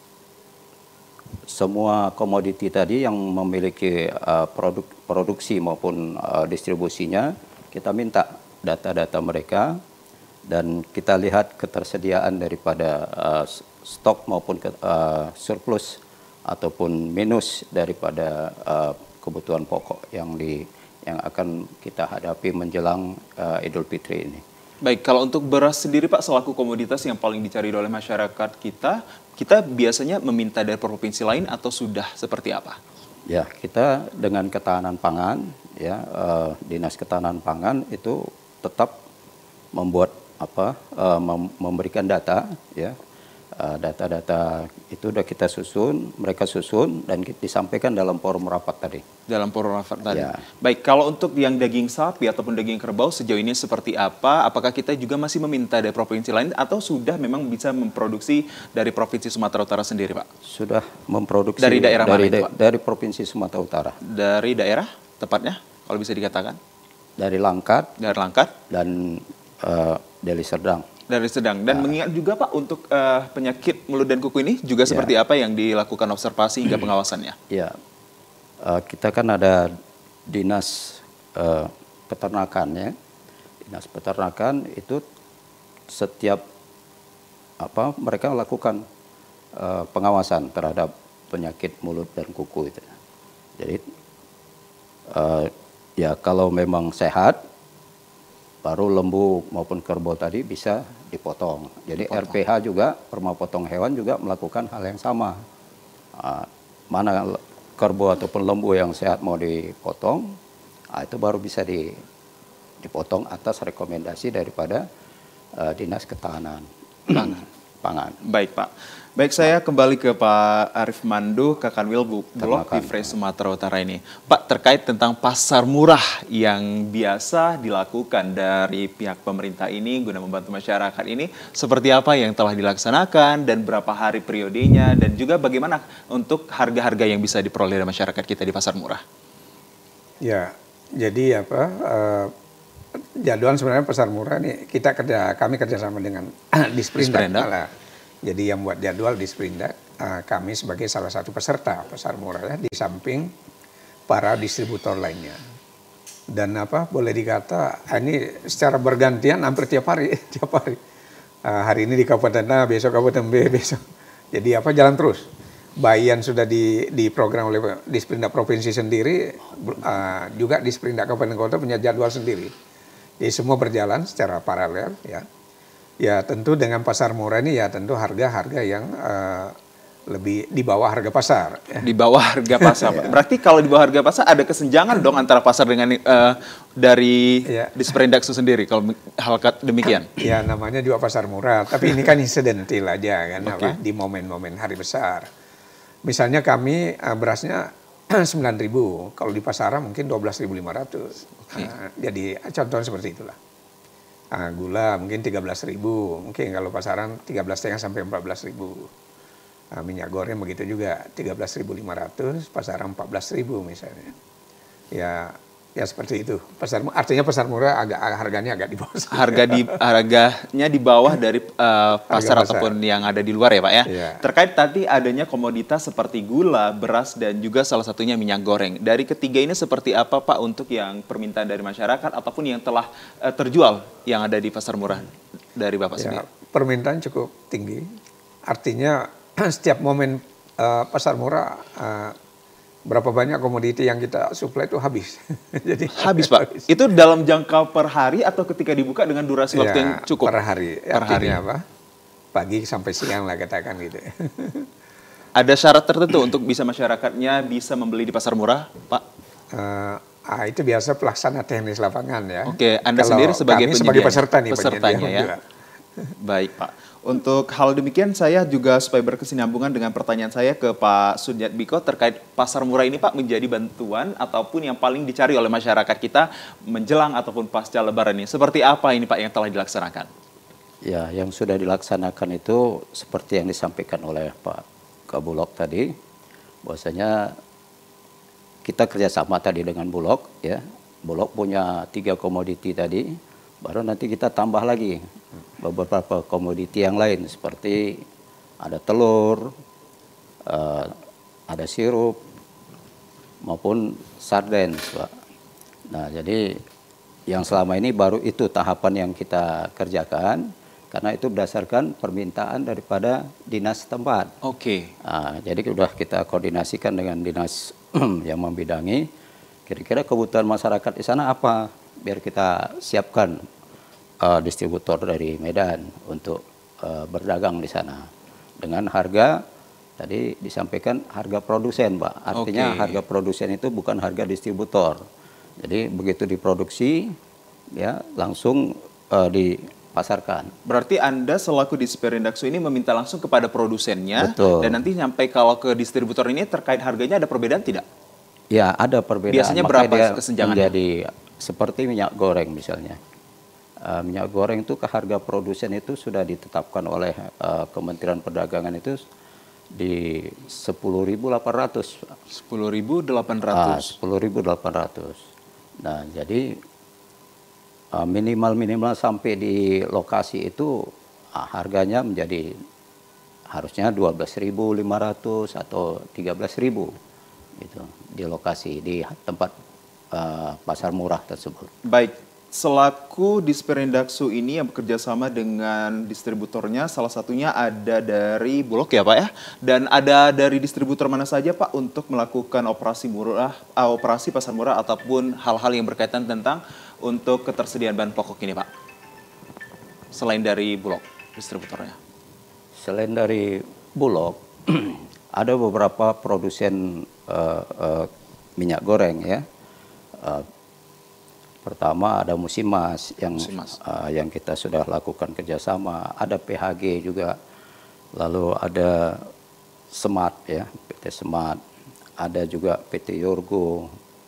semua komoditi tadi yang memiliki uh, produk produksi maupun uh, distribusinya, kita minta data-data mereka dan kita lihat ketersediaan daripada uh, stok maupun ke, uh, surplus ataupun minus daripada uh, kebutuhan pokok yang di yang akan kita hadapi menjelang uh, Idul Fitri ini. Baik, kalau untuk beras sendiri Pak, selaku komoditas yang paling dicari oleh masyarakat kita, kita biasanya meminta dari provinsi lain atau sudah seperti apa? Ya, kita dengan ketahanan pangan, ya uh, Dinas Ketahanan Pangan itu tetap membuat apa, uh, mem memberikan data, ya. Data-data uh, itu sudah kita susun, mereka susun dan disampaikan dalam forum rapat tadi. Dalam forum rapat tadi. Ya. Baik, kalau untuk yang daging sapi ataupun daging kerbau sejauh ini seperti apa? Apakah kita juga masih meminta dari provinsi lain atau sudah memang bisa memproduksi dari Provinsi Sumatera Utara sendiri, Pak? Sudah memproduksi dari daerah dari, mana itu, Pak? Dari Provinsi Sumatera Utara. Dari daerah tepatnya, kalau bisa dikatakan? Dari Langkat. Dari Langkat. Dan uh, Deli Serdang. Dari Sedang. Dan nah. mengingat juga Pak untuk uh, penyakit mulut dan kuku ini juga ya. Seperti apa yang dilakukan observasi hingga pengawasannya? Ya, uh, kita kan ada dinas uh, peternakan ya. Dinas peternakan itu setiap apa mereka lakukan uh, pengawasan terhadap penyakit mulut dan kuku itu. Jadi uh, ya kalau memang sehat, baru lembu maupun kerbau tadi bisa dipotong. Jadi dipotong. R P H juga, Perma Potong Hewan juga melakukan hal yang sama. Uh, mana kerbau ataupun lembu yang sehat mau dipotong, uh, itu baru bisa di, dipotong atas rekomendasi daripada uh, Dinas Ketahanan Pangan. Baik Pak. Baik, saya kembali ke Pak Arif Mandu, Kakanwil Bulog di Termakan. Fresh Sumatera Utara ini. Pak, terkait tentang pasar murah yang biasa dilakukan dari pihak pemerintah ini guna membantu masyarakat ini, seperti apa yang telah dilaksanakan dan berapa hari periodenya, dan juga bagaimana untuk harga-harga yang bisa diperoleh dari masyarakat kita di pasar murah? Ya, jadi apa uh, jadwal sebenarnya pasar murah nih kita kerja kami kerjasama dengan Disperindak. Disperindak. Malah. Jadi yang buat jadwal Disperindak, uh, kami sebagai salah satu peserta pasar murah ya, di samping para distributor lainnya. Dan apa boleh dikata ini secara bergantian hampir tiap hari, tiap hari. Uh, hari ini di Kabupaten A, besok Kabupaten B, besok. Jadi apa jalan terus. Bayan sudah di, diprogram oleh Disperindak Provinsi sendiri, uh, juga Disperindak Kabupaten Kota punya jadwal sendiri. Jadi semua berjalan secara paralel ya. Ya tentu dengan pasar murah ini ya tentu harga-harga yang uh, lebih di bawah harga pasar. Ya. Di bawah harga pasar. Berarti kalau di bawah harga pasar ada kesenjangan dong antara pasar dengan uh, dari Ya. Disperindak itu sendiri kalau hal demikian. Ya namanya juga pasar murah, tapi ini kan insidental aja kan Oke. apa di momen-momen hari besar. Misalnya kami uh, berasnya sembilan ribu, kalau di pasaran mungkin dua belas ribu lima ratus. Oke. Uh, jadi contohnya seperti itulah. Uh, gula mungkin tiga belas ribu, mungkin kalau pasaran tiga belas setengah sampai empat belas ribu. Uh, minyak goreng begitu juga tiga belas ribu lima ratus, pasaran empat belas ribu misalnya. Ya, ya seperti itu. Pasar artinya pasar murah agak harganya agak di bawah. Harga di harganya di bawah dari uh, pasar pasar. ataupun yang ada di luar ya Pak ya. Iya. Terkait tadi adanya komoditas seperti gula, beras dan juga salah satunya minyak goreng. Dari ketiga ini seperti apa Pak untuk yang permintaan dari masyarakat ataupun yang telah uh, terjual yang ada di pasar murah dari Bapak Ya, sendiri? permintaan cukup tinggi. Artinya setiap momen uh, pasar murah uh, berapa banyak komoditi yang kita suplai itu habis. Jadi Habis Pak. Itu dalam jangka per hari atau ketika dibuka dengan durasi waktu ya, yang cukup? per hari. Per hari. Artinya apa? Pagi sampai siang lah katakan gitu. Ada syarat tertentu untuk bisa masyarakatnya bisa membeli di pasar murah, Pak? Uh, ah, itu biasa pelaksana teknis lapangan ya. Oke, Anda Kalau sendiri sebagai kami sebagai penyedia- peserta nih pesertanya penyedia ya. juga. Baik Pak. Untuk hal demikian saya juga supaya berkesinambungan dengan pertanyaan saya ke Pak Sudyatmiko terkait pasar murah ini Pak menjadi bantuan ataupun yang paling dicari oleh masyarakat kita menjelang ataupun pasca lebaran ini. Seperti apa ini Pak yang telah dilaksanakan? Ya, yang sudah dilaksanakan itu seperti yang disampaikan oleh Pak Kabulog tadi, bahwasanya kita kerjasama tadi dengan Bulog, ya. Bulog punya tiga komoditi tadi, baru nanti kita tambah lagi beberapa komoditi yang lain seperti ada telur, uh, ada sirup, maupun sarden, Pak. Nah, jadi yang selama ini baru itu tahapan yang kita kerjakan, karena itu berdasarkan permintaan daripada dinas tempat. Oke. Nah, jadi sudah kita koordinasikan dengan dinas yang membidangi, kira-kira kebutuhan masyarakat di sana apa, biar kita siapkan uh, distributor dari Medan untuk uh, berdagang di sana dengan harga tadi disampaikan harga produsen, Pak. Artinya Oke. harga produsen itu bukan harga distributor. Jadi begitu diproduksi ya langsung uh, dipasarkan. Berarti Anda selaku Disperindaxu ini meminta langsung kepada produsennya. Betul. Dan nanti sampai kalau ke distributor ini terkait harganya ada perbedaan tidak? Ya, ada perbedaan. Biasanya Makanya berapa dia kesenjangannya? menjadi seperti minyak goreng misalnya. Uh, minyak goreng itu ke harga produsen itu sudah ditetapkan oleh uh, Kementerian Perdagangan itu di sepuluh ribu delapan ratus. sepuluh ribu delapan Ah, ratus. sepuluh ribu delapan ratus. Nah, jadi uh, minimal-minimal sampai di lokasi itu ah, harganya menjadi harusnya dua belas ribu lima ratus atau tiga belas ribu gitu di lokasi di tempat uh, pasar murah tersebut. Baik, selaku Disperindaxu ini yang bekerja sama dengan distributornya, salah satunya ada dari Bulog ya Pak ya? Dan ada dari distributor mana saja Pak untuk melakukan operasi murah, ah, operasi pasar murah ataupun hal-hal yang berkaitan tentang untuk ketersediaan bahan pokok ini Pak? Selain dari Bulog, distributornya. Selain dari Bulog, ada beberapa produsen uh, uh, minyak goreng ya. Uh, pertama ada Musimas yang Musimas. uh, yang kita sudah lakukan kerjasama. Ada P H G juga lalu ada Smart ya, P T Smart, ada juga P T Yorgo,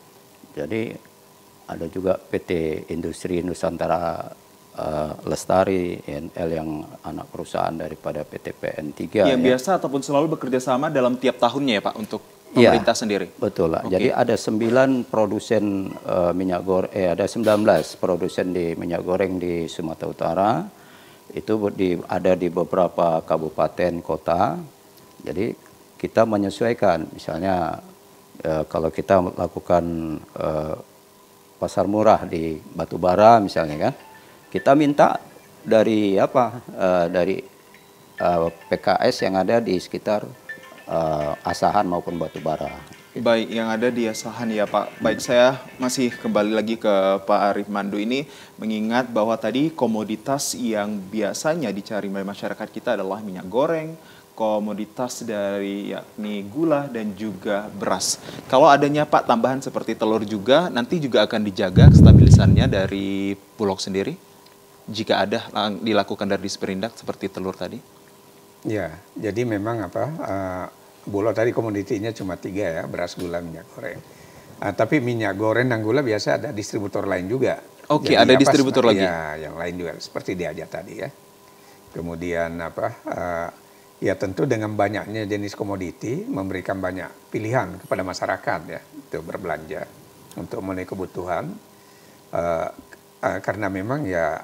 jadi ada juga P T Industri Nusantara uh, Lestari I N L yang anak perusahaan daripada P T P N tiga. Yang ya. biasa ataupun selalu bekerja sama dalam tiap tahunnya ya Pak untuk pemerintah ya, sendiri? Betul lah. Okay. Jadi ada sembilan produsen uh, minyak goreng, eh ada sembilan belas produsen di minyak goreng di Sumatera Utara. Itu di, ada di beberapa kabupaten kota. Jadi kita menyesuaikan, misalnya uh, kalau kita melakukan uh, pasar murah di batubara misalnya kan, kita minta dari apa uh, dari uh, P K S yang ada di sekitar Uh, Asahan maupun batubara. Baik, yang ada di Asahan ya Pak. Baik, saya masih kembali lagi ke Pak Arief Mandu ini, mengingat bahwa tadi komoditas yang biasanya dicari oleh masyarakat kita adalah minyak goreng, komoditas dari yakni gula dan juga beras. Kalau adanya Pak tambahan seperti telur juga, nanti juga akan dijaga stabilisannya dari Bulog sendiri? Jika ada dilakukan dari Disperindak seperti telur tadi? Ya, jadi memang apa, uh, Bulog tadi komoditinya cuma tiga ya, beras, gula, minyak goreng. Uh, tapi minyak goreng dan gula biasa ada distributor lain juga. Oke, ada distributor lagi? Ya, yang lain juga, seperti diajak tadi ya. Kemudian apa, uh, ya tentu dengan banyaknya jenis komoditi, memberikan banyak pilihan kepada masyarakat ya, untuk berbelanja, untuk memenuhi kebutuhan. Uh, uh, karena memang ya,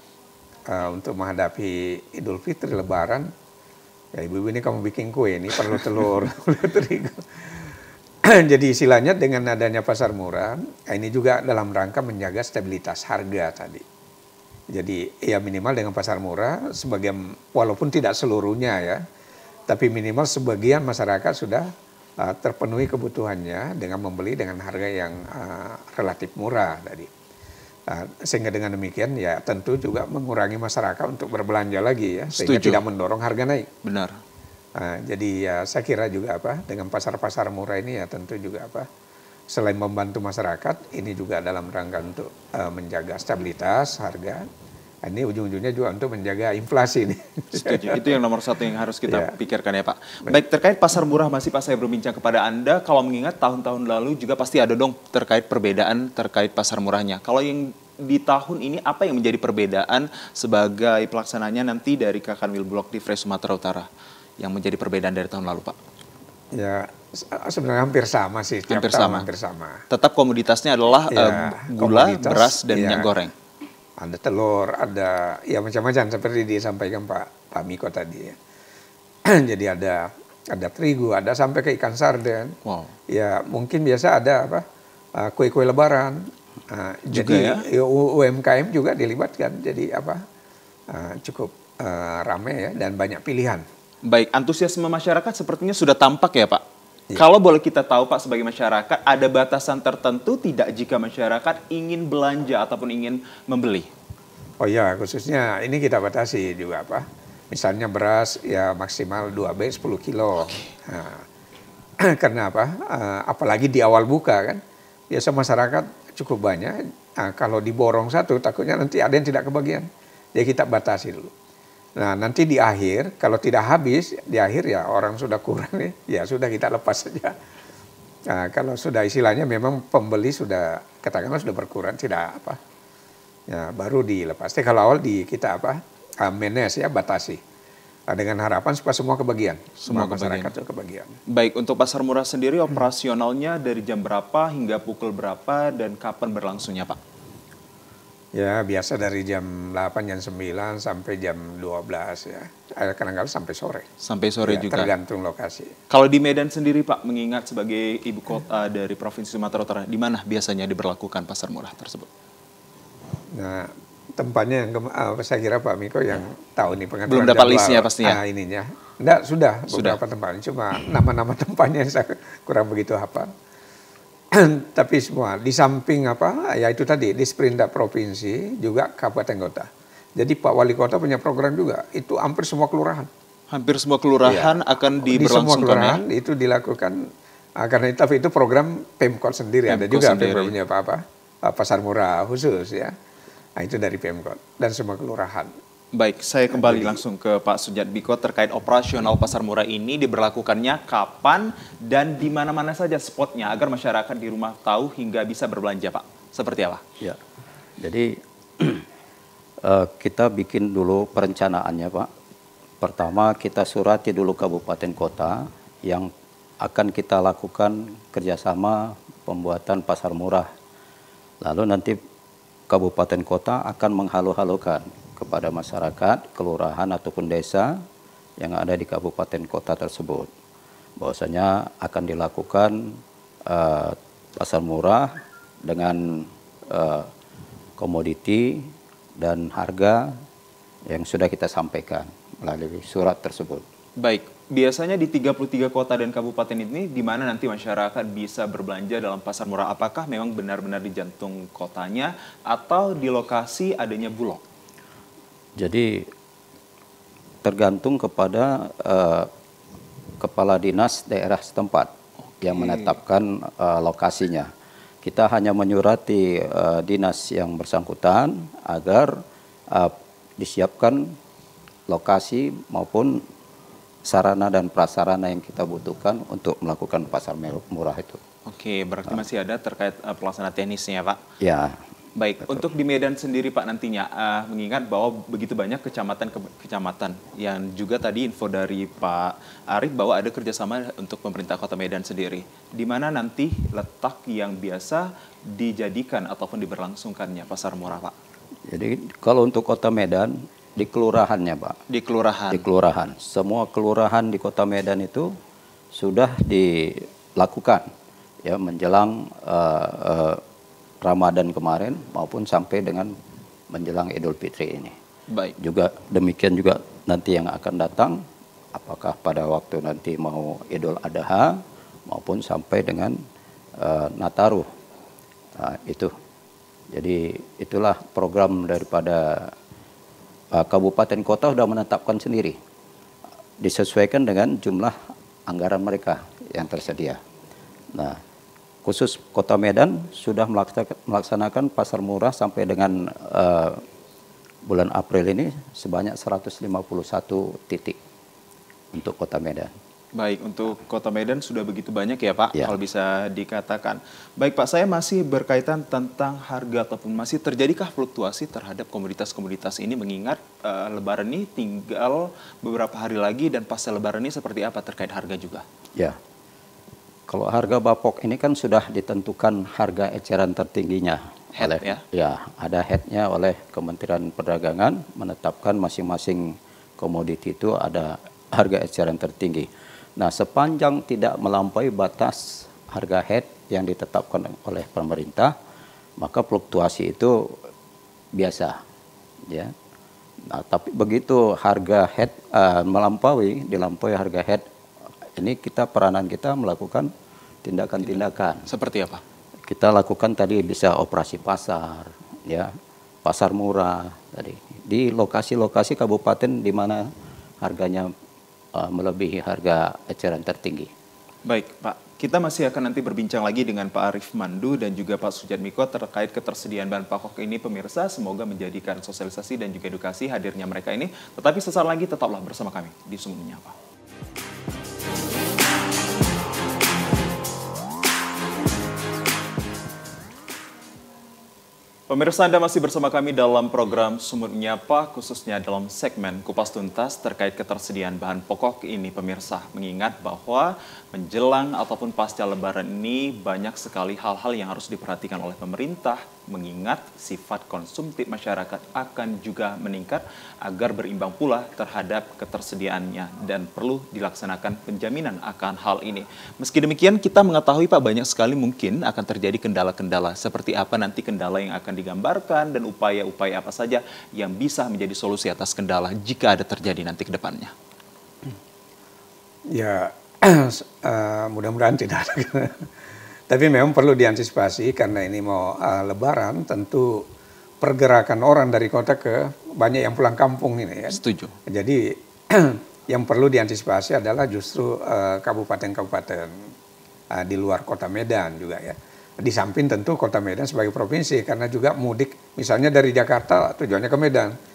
uh, untuk menghadapi Idul Fitri, Lebaran, ya ibu-ibu ini kamu bikin kue, ini perlu telur, perlu terigu. Jadi istilahnya dengan adanya pasar murah, ini juga dalam rangka menjaga stabilitas harga tadi. Jadi ya minimal dengan pasar murah, sebagian walaupun tidak seluruhnya ya, tapi minimal sebagian masyarakat sudah uh, terpenuhi kebutuhannya dengan membeli dengan harga yang uh, relatif murah tadi. Uh, sehingga dengan demikian ya tentu juga mengurangi masyarakat untuk berbelanja lagi ya, sehingga Setuju. tidak mendorong harga naik. Benar. Uh, jadi ya saya kira juga apa, dengan pasar-pasar murah ini ya tentu juga apa, selain membantu masyarakat, ini juga dalam rangka untuk uh, menjaga stabilitas harga. Ini ujung-ujungnya juga untuk menjaga inflasi nih. Setuju. Itu yang nomor satu yang harus kita Ya. pikirkan ya Pak. Baik, terkait pasar murah masih Pak saya berbincang kepada Anda. Kalau mengingat tahun-tahun lalu juga pasti ada dong terkait perbedaan terkait pasar murahnya. Kalau yang di tahun ini apa yang menjadi perbedaan sebagai pelaksananya nanti dari Kakanwil Bulog di Fresh Sumatera Utara yang menjadi perbedaan dari tahun lalu Pak? Ya sebenarnya hampir sama sih. Hampir tahun sama. Hampir sama. Tetap komoditasnya adalah Ya, uh, gula, komoditas, beras, dan ya. minyak goreng. Ada telur, ada ya macam-macam seperti disampaikan Pak Pak Miko tadi ya. Jadi ada ada terigu, ada sampai ke ikan sarden. Wow. Ya mungkin biasa ada apa uh, kue-kue Lebaran. Uh, Juga jadi ya? U M K M juga dilibatkan. Jadi apa uh, cukup uh, ramai ya dan banyak pilihan. Baik, antusiasme masyarakat sepertinya sudah tampak ya Pak. Ya. Kalau boleh kita tahu Pak sebagai masyarakat, ada batasan tertentu tidak jika masyarakat ingin belanja ataupun ingin membeli? Oh ya, khususnya ini kita batasi juga apa. Misalnya beras ya maksimal dua beg sepuluh kilo. Nah, karena apa? Uh, apalagi di awal buka kan. Biasa masyarakat cukup banyak. Nah, kalau diborong satu takutnya nanti ada yang tidak kebagian. Jadi kita batasi dulu. Nah nanti di akhir, kalau tidak habis, di akhir ya orang sudah kurang nih, ya sudah kita lepas saja. Nah, kalau sudah istilahnya memang pembeli sudah, katakanlah sudah berkurang, tidak apa, ya baru dilepas. Tapi kalau awal di kita apa, uh, manage ya, batasi. Nah, dengan harapan supaya semua kebagian, semua, Semua masyarakat kebagian. itu kebagian. Baik, untuk pasar murah sendiri operasionalnya dari jam berapa hingga pukul berapa dan kapan berlangsungnya Pak? Ya biasa dari jam delapan, jam sembilan sampai jam dua belas ya. Kadang-kadang sampai sore. Sampai sore Ya, juga. tergantung lokasi. Kalau di Medan sendiri Pak, mengingat sebagai ibu kota dari Provinsi Sumatera Utara, di mana biasanya diberlakukan pasar murah tersebut? Nah, tempatnya yang uh, saya kira Pak Miko yang tahu nih pengaturan Belum dapat jadwal, listnya pastinya. Ah, ininya. Enggak, sudah Sudah. beberapa tempatnya, cuma nama-nama tempatnya yang saya kurang begitu hafal. Tapi semua di samping apa ya itu tadi di Disperindak provinsi juga kabupaten kota. Jadi Pak Wali Kota punya program juga. Itu hampir semua kelurahan. Hampir semua kelurahan Ya. akan Di semua diberlangsungkan kelurahan ya? itu dilakukan ah, karena itu, tapi itu program Pemkot sendiri. Ada Pemkot juga sendiri. programnya apa-apa pasar murah khusus ya. Nah itu dari Pemkot dan semua kelurahan. Baik, saya kembali langsung ke Pak Sujatmiko terkait operasional pasar murah ini diberlakukannya kapan dan di mana-mana saja spotnya agar masyarakat di rumah tahu hingga bisa berbelanja, Pak. Seperti apa? Ya, jadi uh, kita bikin dulu perencanaannya, Pak. Pertama kita surati dulu kabupaten kota yang akan kita lakukan kerjasama pembuatan pasar murah. Lalu nanti kabupaten kota akan menghalu-halukan kepada masyarakat, kelurahan ataupun desa yang ada di kabupaten kota tersebut. Bahwasanya akan dilakukan uh, pasar murah dengan uh, komoditi dan harga yang sudah kita sampaikan melalui surat tersebut. Baik, biasanya di tiga puluh tiga kota dan kabupaten ini di mana nanti masyarakat bisa berbelanja dalam pasar murah? Apakah memang benar-benar di jantung kotanya atau di lokasi adanya bulog? Jadi tergantung kepada uh, kepala dinas daerah setempat Oke. yang menetapkan uh, lokasinya. Kita hanya menyurati uh, dinas yang bersangkutan agar uh, disiapkan lokasi maupun sarana dan prasarana yang kita butuhkan untuk melakukan pasar murah itu. Oke, berarti uh. masih ada terkait uh, pelaksana teknisnya, Pak? Ya. Baik, betul. Untuk di Medan sendiri Pak nantinya, uh, mengingat bahwa begitu banyak kecamatan-kecamatan yang juga tadi info dari Pak Arief bahwa ada kerjasama untuk pemerintah Kota Medan sendiri. Di mana nanti letak yang biasa dijadikan ataupun diberlangsungkannya pasar murah, Pak? Jadi kalau untuk Kota Medan, di kelurahannya, Pak. Di kelurahan? Di kelurahan. Semua kelurahan di Kota Medan itu sudah dilakukan ya menjelang uh, uh, Ramadan kemarin maupun sampai dengan menjelang Idul Fitri ini. Baik. Juga demikian juga nanti yang akan datang, apakah pada waktu nanti mau Idul Adha maupun sampai dengan uh, Nataru. Nah, itu. Jadi itulah program daripada uh, kabupaten kota sudah menetapkan sendiri, disesuaikan dengan jumlah anggaran mereka yang tersedia. Nah, khusus Kota Medan sudah melaksanakan pasar murah sampai dengan uh, bulan April ini sebanyak seratus lima puluh satu titik untuk Kota Medan. Baik, untuk Kota Medan sudah begitu banyak ya Pak, ya. Kalau bisa dikatakan. Baik Pak, saya masih berkaitan tentang harga ataupun masih terjadikah fluktuasi terhadap komoditas-komoditas ini mengingat uh, Lebaran ini tinggal beberapa hari lagi dan pasca Lebaran ini seperti apa terkait harga juga? Ya. Kalau harga bapok ini kan sudah ditentukan harga eceran tertingginya. Head, oleh, ya? Ya, ada headnya oleh Kementerian Perdagangan menetapkan masing-masing komoditi itu ada harga eceran tertinggi. Nah, sepanjang tidak melampaui batas harga head yang ditetapkan oleh pemerintah, maka fluktuasi itu biasa. Ya. Nah, tapi begitu harga head uh, melampaui, dilampaui harga head, ini kita peranan kita melakukan tindakan-tindakan. Seperti apa? Kita lakukan tadi bisa operasi pasar, ya, pasar murah tadi di lokasi-lokasi kabupaten di mana harganya uh, melebihi harga eceran tertinggi. Baik, Pak. Kita masih akan nanti berbincang lagi dengan Pak Arief Mandu dan juga Pak Sujatmiko terkait ketersediaan bahan pokok ini, pemirsa. Semoga menjadikan sosialisasi dan juga edukasi hadirnya mereka ini. Tetapi sesaat lagi tetaplah bersama kami di Sumut Menyapa. Pemirsa, Anda masih bersama kami dalam program Sumut Menyapa, khususnya dalam segmen Kupas Tuntas terkait ketersediaan bahan pokok ini, pemirsa. Mengingat bahwa menjelang ataupun pasca Lebaran ini banyak sekali hal-hal yang harus diperhatikan oleh pemerintah, mengingat sifat konsumtif masyarakat akan juga meningkat agar berimbang pula terhadap ketersediaannya dan perlu dilaksanakan penjaminan akan hal ini. Meski demikian, kita mengetahui Pak banyak sekali mungkin akan terjadi kendala-kendala. Seperti apa nanti kendala yang akan digambarkan dan upaya-upaya apa saja yang bisa menjadi solusi atas kendala jika ada terjadi nanti ke depannya? Ya, uh, mudah-mudahan tidak ada. Tapi memang perlu diantisipasi karena ini mau uh, Lebaran, tentu pergerakan orang dari kota ke banyak yang pulang kampung ini ya. Setuju. Jadi yang perlu diantisipasi adalah justru kabupaten-kabupaten uh, uh, di luar kota Medan juga ya. Di samping tentu kota Medan sebagai provinsi karena juga mudik misalnya dari Jakarta tujuannya ke Medan.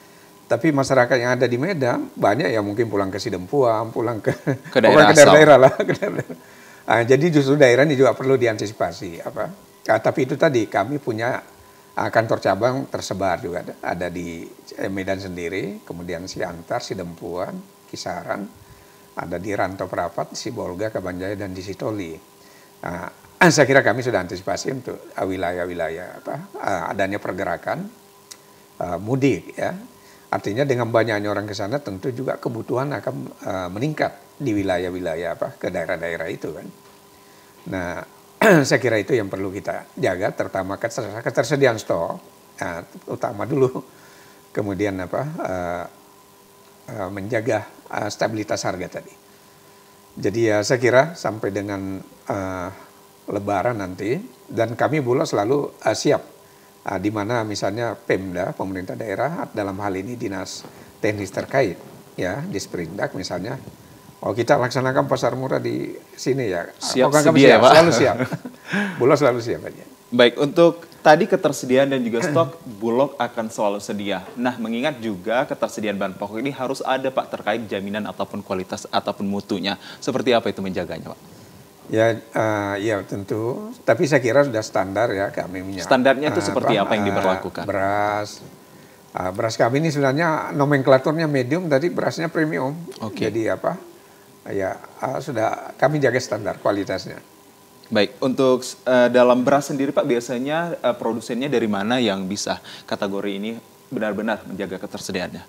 Tapi masyarakat yang ada di Medan banyak yang mungkin pulang ke Sidempuan, pulang ke Ke daerah ke asal. daerah-daerah lah. Ke daerah. Ah, jadi justru daerah ini juga perlu diantisipasi. Apa? Ah, tapi itu tadi kami punya ah, kantor cabang tersebar juga ada, ada di eh, Medan sendiri, kemudian Siantar, Sidempuan, Kisaran, ada di Rantau Perapat, Sibolga, Kabanjaya dan di Sitoli. Ah, saya kira kami sudah antisipasi untuk ah, wilayah-wilayah apa ah, adanya pergerakan ah, mudik ya. Artinya dengan banyaknya orang ke sana tentu juga kebutuhan akan uh, meningkat di wilayah-wilayah apa ke daerah-daerah itu kan. Nah, saya kira itu yang perlu kita jaga, terutama ketersediaan stok, uh, utama dulu. Kemudian apa uh, uh, menjaga uh, stabilitas harga tadi. Jadi ya saya kira sampai dengan uh, Lebaran nanti dan kami Bulog selalu uh, siap. Uh, di mana misalnya Pemda, pemerintah daerah, dalam hal ini dinas teknis terkait, ya di Sprindak misalnya, oh kita laksanakan pasar murah di sini ya, siap oh, kami sedia siap, ya Pak. Selalu siap, Bulog selalu siap aja. Baik, untuk tadi ketersediaan dan juga stok, Bulog akan selalu sedia. Nah, mengingat juga ketersediaan bahan pokok ini harus ada Pak terkait jaminan ataupun kualitas ataupun mutunya. Seperti apa itu menjaganya Pak? Ya, uh, ya tentu. Tapi saya kira sudah standar ya kami minyak. Standarnya itu uh, seperti apa yang diberlakukan? Beras, uh, beras kami ini sebenarnya nomenklaturnya medium, tadi berasnya premium. Oke. Jadi apa? Ya uh, sudah kami jaga standar kualitasnya. Baik, untuk uh, dalam beras sendiri Pak biasanya uh, produsennya dari mana yang bisa kategori ini benar-benar menjaga ketersediaannya?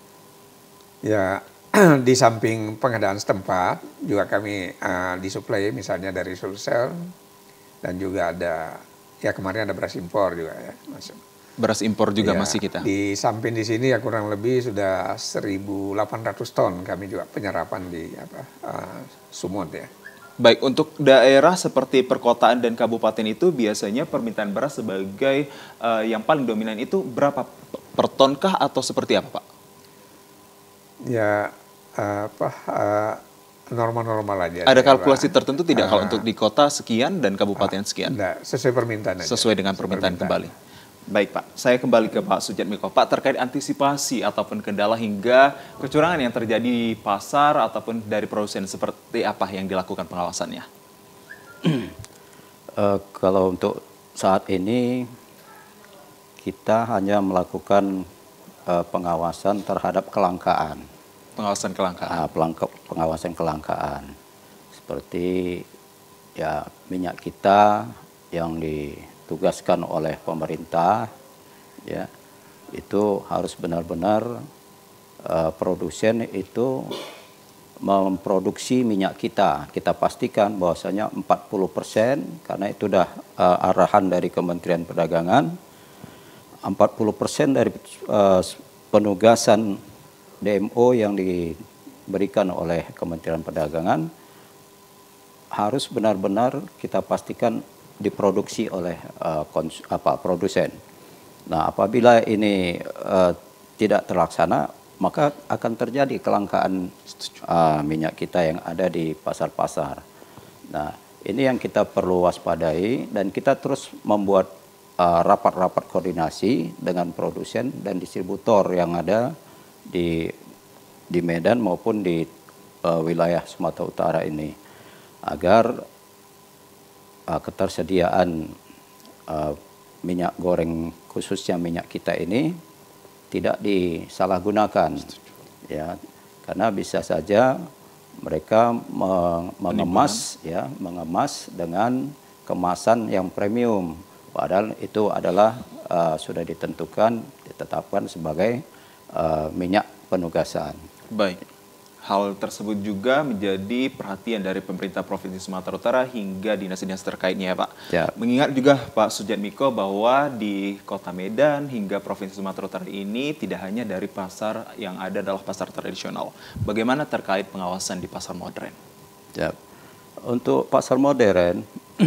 Ya. Di samping pengadaan setempat juga kami uh, disuplai misalnya dari Sulsel dan juga ada ya kemarin ada beras impor juga ya masuk. Beras impor juga ya, masih kita. Di samping di sini ya kurang lebih sudah seribu delapan ratus ton kami juga penyerapan di apa uh, Sumut ya. Baik, untuk daerah seperti perkotaan dan kabupaten itu biasanya permintaan beras sebagai uh, yang paling dominan itu berapa per tonkah atau seperti apa Pak? Ya apa uh, normal-normal aja. Ada kalkulasi apa, tertentu tidak uh, kalau untuk di kota sekian dan kabupaten sekian? Enggak, sesuai permintaan aja. Sesuai dengan permintaan, permintaan kembali. Baik Pak, saya kembali ke Pak Sujatmiko. Pak, terkait antisipasi ataupun kendala hingga kecurangan yang terjadi di pasar ataupun dari produsen, seperti apa yang dilakukan pengawasannya? uh, kalau untuk saat ini kita hanya melakukan uh, pengawasan terhadap kelangkaan. Pengawasan kelangkaan. Uh, pelangka, pengawasan kelangkaan. Seperti ya minyak kita yang ditugaskan oleh pemerintah, ya itu harus benar-benar uh, produsen itu memproduksi minyak kita. Kita pastikan bahwasanya empat puluh persen karena itu sudah uh, arahan dari Kementerian Perdagangan, empat puluh persen dari uh, penugasan D M O yang diberikan oleh Kementerian Perdagangan harus benar-benar kita pastikan diproduksi oleh uh, kons, apa, produsen. Nah, apabila ini uh, tidak terlaksana, maka akan terjadi kelangkaan uh, minyak kita yang ada di pasar-pasar. Nah, ini yang kita perlu waspadai dan kita terus membuat rapat-rapat uh, koordinasi dengan produsen dan distributor yang ada di di Medan maupun di uh, wilayah Sumatera Utara ini agar uh, ketersediaan uh, minyak goreng khususnya minyak kita ini tidak disalahgunakan, ya karena bisa saja mereka mengemas ya mengemas dengan kemasan yang premium, padahal itu adalah uh, sudah ditentukan ditetapkan sebagai uh, minyak penugasan. Baik, hal tersebut juga menjadi perhatian dari pemerintah Provinsi Sumatera Utara hingga dinas-dinas terkaitnya ya Pak. Ya. Mengingat juga Pak Sujatmiko bahwa di Kota Medan hingga Provinsi Sumatera Utara ini tidak hanya dari pasar yang ada adalah pasar tradisional. Bagaimana terkait pengawasan di pasar modern? Ya. Untuk pasar modern,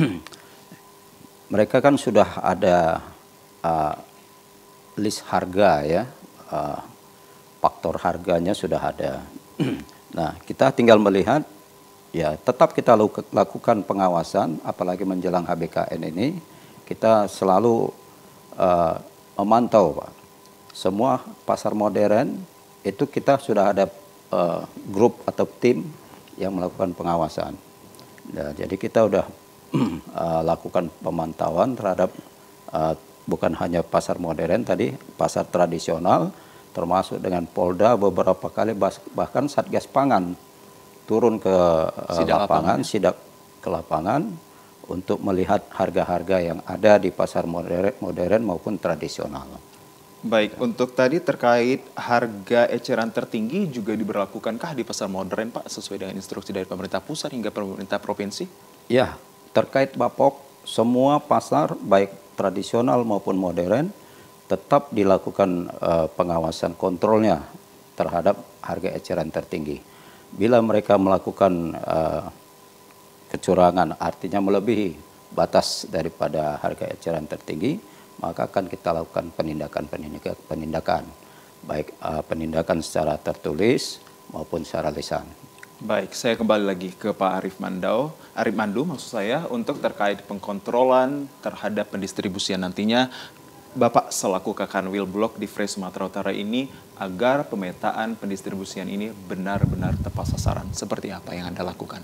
mereka kan sudah ada uh, list harga ya, uh, faktor harganya sudah ada. Nah, kita tinggal melihat, ya tetap kita lakukan pengawasan, apalagi menjelang H B K N ini, kita selalu uh, memantau Pak. Semua pasar modern itu kita sudah ada uh, grup atau tim yang melakukan pengawasan. Nah, jadi kita udah uh, lakukan pemantauan terhadap uh, bukan hanya pasar modern tadi, pasar tradisional, termasuk dengan Polda beberapa kali bahkan Satgas Pangan turun ke uh, sidak lapangan, lapangan. sidak ke lapangan untuk melihat harga-harga yang ada di pasar modern, modern maupun tradisional. Baik, ya. Untuk tadi terkait harga eceran tertinggi juga diberlakukankah di pasar modern, Pak, sesuai dengan instruksi dari pemerintah pusat hingga pemerintah provinsi? Ya, terkait Bapok, semua pasar baik tradisional maupun modern tetap dilakukan uh, pengawasan kontrolnya terhadap harga eceran tertinggi. Bila mereka melakukan uh, kecurangan, artinya melebihi batas daripada harga eceran tertinggi, maka akan kita lakukan penindakan-penindakan, penindakan, baik uh, penindakan secara tertulis maupun secara lisan. Baik, saya kembali lagi ke Pak Arif Mandau, Arif Mandu maksud saya, untuk terkait pengkontrolan terhadap pendistribusian nantinya, Bapak selaku Kakanwil Blok di Fresh Sumatera Utara ini, agar pemetaan pendistribusian ini benar-benar tepat sasaran. Seperti apa yang Anda lakukan?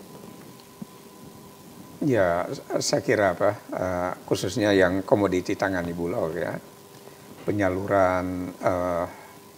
Ya, saya kira apa, uh, khususnya yang komoditi tangani Bulog ya, penyaluran uh,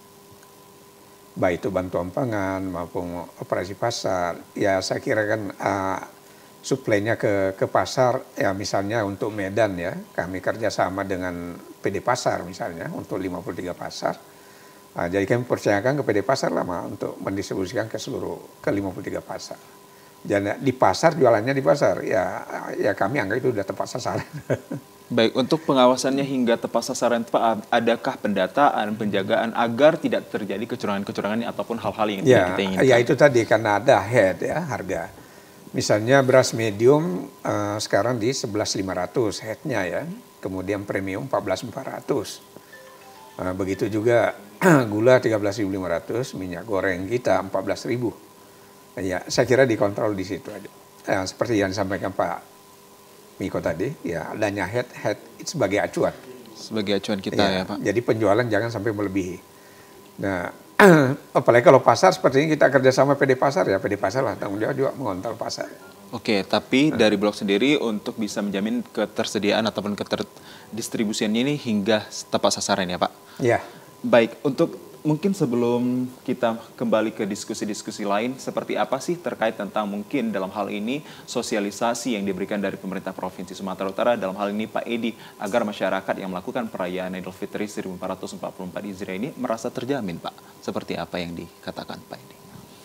baik itu bantuan pangan maupun operasi pasar, ya saya kira kan uh, suplainya ke ke pasar, ya misalnya untuk Medan ya, kami kerjasama dengan P D Pasar misalnya untuk lima puluh tiga pasar, uh, jadi kami percayakan ke P D Pasar lama untuk mendistribusikan ke seluruh ke lima puluh tiga pasar. Dan di pasar, jualannya di pasar, ya ya kami anggap itu sudah tepat sasaran. Baik, untuk pengawasannya hingga tepat sasaran, Pak, adakah pendataan, penjagaan agar tidak terjadi kecurangan-kecurangan ataupun hal-hal yang ya, tidak kita inginkan? Ya itu tadi, karena ada head ya harga. Misalnya beras medium uh, sekarang di sebelas lima ratus headnya ya, kemudian premium empat belas empat ratus. Uh, begitu juga gula tiga belas ribu lima ratus, minyak goreng kita empat belas ribu. Ya, saya kira dikontrol di situ aja. Ya, seperti yang disampaikan Pak Miko tadi, ya adanya head head itu sebagai acuan. Sebagai acuan kita ya, ya Pak. Jadi penjualan jangan sampai melebihi. Nah, apalagi kalau pasar seperti ini kita kerjasama P D Pasar, ya P D Pasar lah tanggung jawab juga mengontrol pasar. Oke, tapi nah, dari Blok sendiri untuk bisa menjamin ketersediaan ataupun keterdistribusiannya ini hingga tepat sasaran ya Pak? Ya. Baik, untuk mungkin sebelum kita kembali ke diskusi-diskusi lain, seperti apa sih terkait tentang mungkin dalam hal ini sosialisasi yang diberikan dari pemerintah Provinsi Sumatera Utara, dalam hal ini Pak Edi, agar masyarakat yang melakukan perayaan Idul Fitri seribu empat ratus empat puluh empat Hijriah ini merasa terjamin, Pak? Seperti apa yang dikatakan Pak Edi?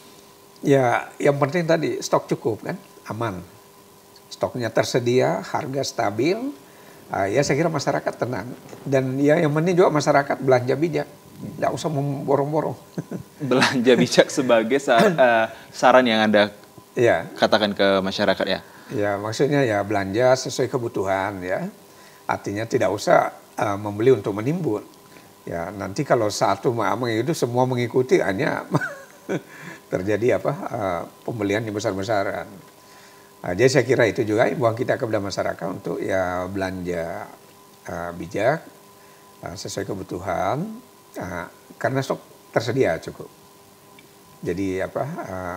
Ya, yang penting tadi stok cukup kan, aman. Stoknya tersedia, harga stabil, uh, ya saya kira masyarakat tenang. Dan ya yang penting juga masyarakat belanja bijak. Tidak usah memborong-borong. Belanja bijak sebagai sa uh, saran yang Anda ya katakan ke masyarakat ya? Ya, maksudnya ya belanja sesuai kebutuhan ya. Artinya tidak usah uh, membeli untuk menimbun. Ya, nanti kalau satu itu semua mengikuti, hanya terjadi apa uh, pembelian yang besar-besaran. Nah, jadi saya kira itu juga imbauan kita kepada masyarakat untuk ya belanja uh, bijak uh, sesuai kebutuhan. Uh, karena stok tersedia cukup. Jadi apa? Uh,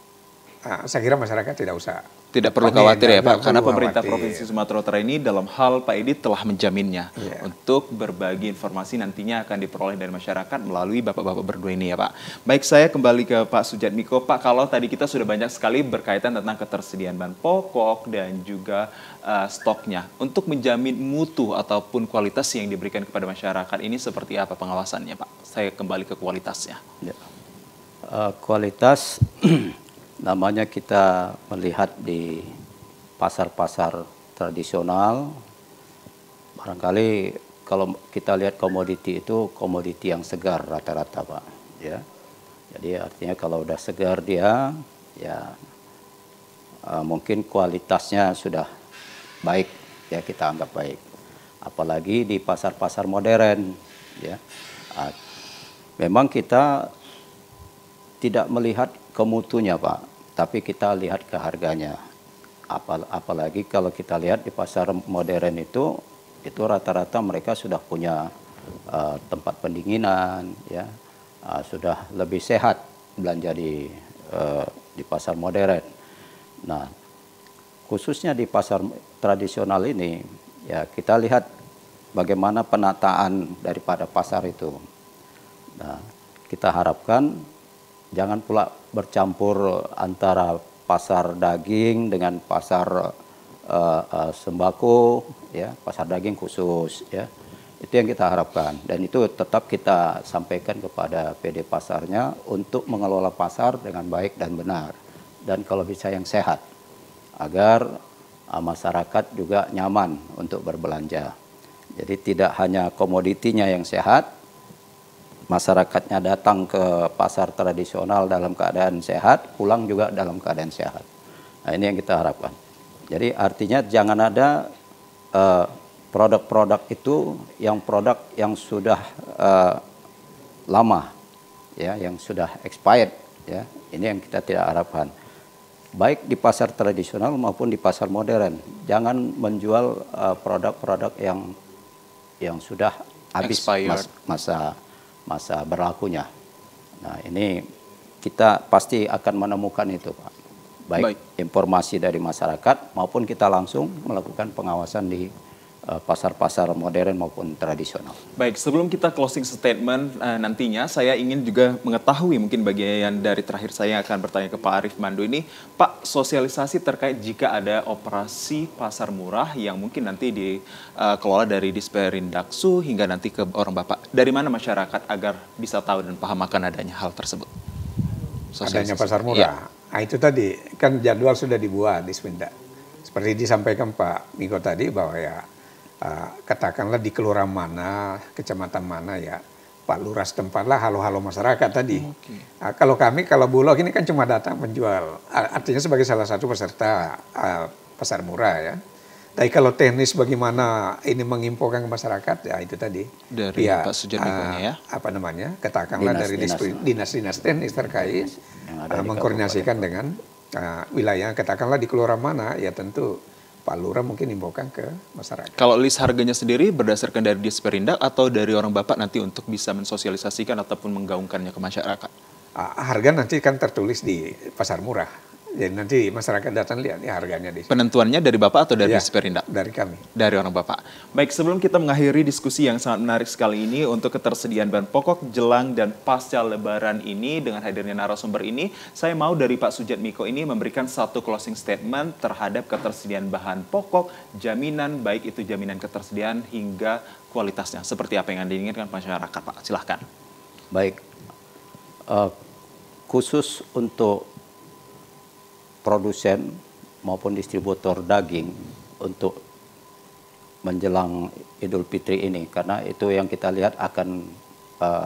uh, saya kira masyarakat tidak usah. Tidak perlu khawatir ya Pak, karena pemerintah khawatir. Provinsi Sumatera Utara ini dalam hal Pak Edi telah menjaminnya yeah. untuk berbagi informasi nantinya akan diperoleh dari masyarakat melalui bapak-bapak berdua ini ya Pak. Baik, saya kembali ke Pak Sujatmiko. Pak, kalau tadi kita sudah banyak sekali berkaitan tentang ketersediaan bahan pokok dan juga uh, stoknya, untuk menjamin mutu ataupun kualitas yang diberikan kepada masyarakat ini seperti apa pengawasannya Pak? Saya kembali ke kualitasnya. Ya. Uh, kualitas namanya kita melihat di pasar-pasar tradisional, barangkali kalau kita lihat komoditi itu komoditi yang segar rata-rata Pak. Ya, jadi artinya kalau udah segar dia, ya uh, mungkin kualitasnya sudah baik, ya kita anggap baik. Apalagi di pasar-pasar modern, ya, uh, memang kita tidak melihat ke mutunya Pak. Tapi kita lihat ke harganya. Apal apalagi kalau kita lihat di pasar modern itu, itu rata-rata mereka sudah punya uh, tempat pendinginan, ya, uh, sudah lebih sehat belanja di uh, di pasar modern. Nah, khususnya di pasar tradisional ini, ya kita lihat bagaimana penataan daripada pasar itu. Nah, kita harapkan jangan pula bercampur antara pasar daging dengan pasar uh, uh, sembako, ya, pasar daging khusus, ya. Itu yang kita harapkan, dan itu tetap kita sampaikan kepada P D pasarnya untuk mengelola pasar dengan baik dan benar, dan kalau bisa yang sehat, agar uh, masyarakat juga nyaman untuk berbelanja. Jadi tidak hanya komoditinya yang sehat, masyarakatnya datang ke pasar tradisional dalam keadaan sehat, pulang juga dalam keadaan sehat. Nah, ini yang kita harapkan. Jadi artinya jangan ada uh, produk-produk itu yang produk yang sudah uh, lama, ya, yang sudah expired, ya. Ini yang kita tidak harapkan. Baik di pasar tradisional maupun di pasar modern, jangan menjual produk-produk uh, yang yang sudah habis mas, masa masa berlakunya. Nah, ini kita pasti akan menemukan itu, Pak. Baik, Baik. informasi dari masyarakat maupun kita langsung melakukan pengawasan di pasar-pasar modern maupun tradisional. Baik, sebelum kita closing statement uh, nantinya, saya ingin juga mengetahui, mungkin bagian dari terakhir saya akan bertanya ke Pak Arief Mandu ini, Pak, sosialisasi terkait jika ada operasi pasar murah yang mungkin nanti dikelola uh, dari Disperindaksu hingga nanti ke orang Bapak, dari mana masyarakat agar bisa tahu dan paham akan adanya hal tersebut? Adanya pasar murah. Ya. Nah, itu tadi, kan jadwal sudah dibuat di Dispendak. Seperti disampaikan Pak Miko tadi bahwa ya, Uh, katakanlah di kelurahan mana, kecamatan mana, ya Pak Lurah setempat lah, halo-halo masyarakat tadi. Okay. Uh, kalau kami, kalau Bulog ini kan cuma datang penjual, uh, artinya sebagai salah satu peserta uh, pasar murah, ya. Tapi kalau teknis bagaimana ini menginfokan ke masyarakat, ya itu tadi. Dari ya, Pak Sujatmiko uh, ya? Apa namanya, katakanlah dinas, dari dinas-dinas teknis terkait, uh, mengkoordinasikan dengan uh, wilayah, katakanlah di kelurahan mana, ya tentu Pak Lurah mungkin infokan ke masyarakat. Kalau list harganya sendiri berdasarkan dari Disperindak atau dari orang Bapak nanti untuk bisa mensosialisasikan ataupun menggaungkannya ke masyarakat? Ah, harga nanti kan tertulis di pasar murah. Jadi nanti masyarakat datang lihat ya harganya di sini. Penentuannya dari Bapak atau dari ya, Disperindak? Dari kami. Dari orang Bapak. Baik, sebelum kita mengakhiri diskusi yang sangat menarik sekali ini untuk ketersediaan bahan pokok jelang dan pasca Lebaran ini dengan hadirnya narasumber ini, saya mau dari Pak Sujatmiko ini memberikan satu closing statement terhadap ketersediaan bahan pokok, jaminan baik itu jaminan ketersediaan hingga kualitasnya. Seperti apa yang Anda inginkan masyarakat, Pak? Silahkan. Baik, uh, khusus untuk produsen maupun distributor daging untuk menjelang Idul Fitri ini, karena itu yang kita lihat akan uh,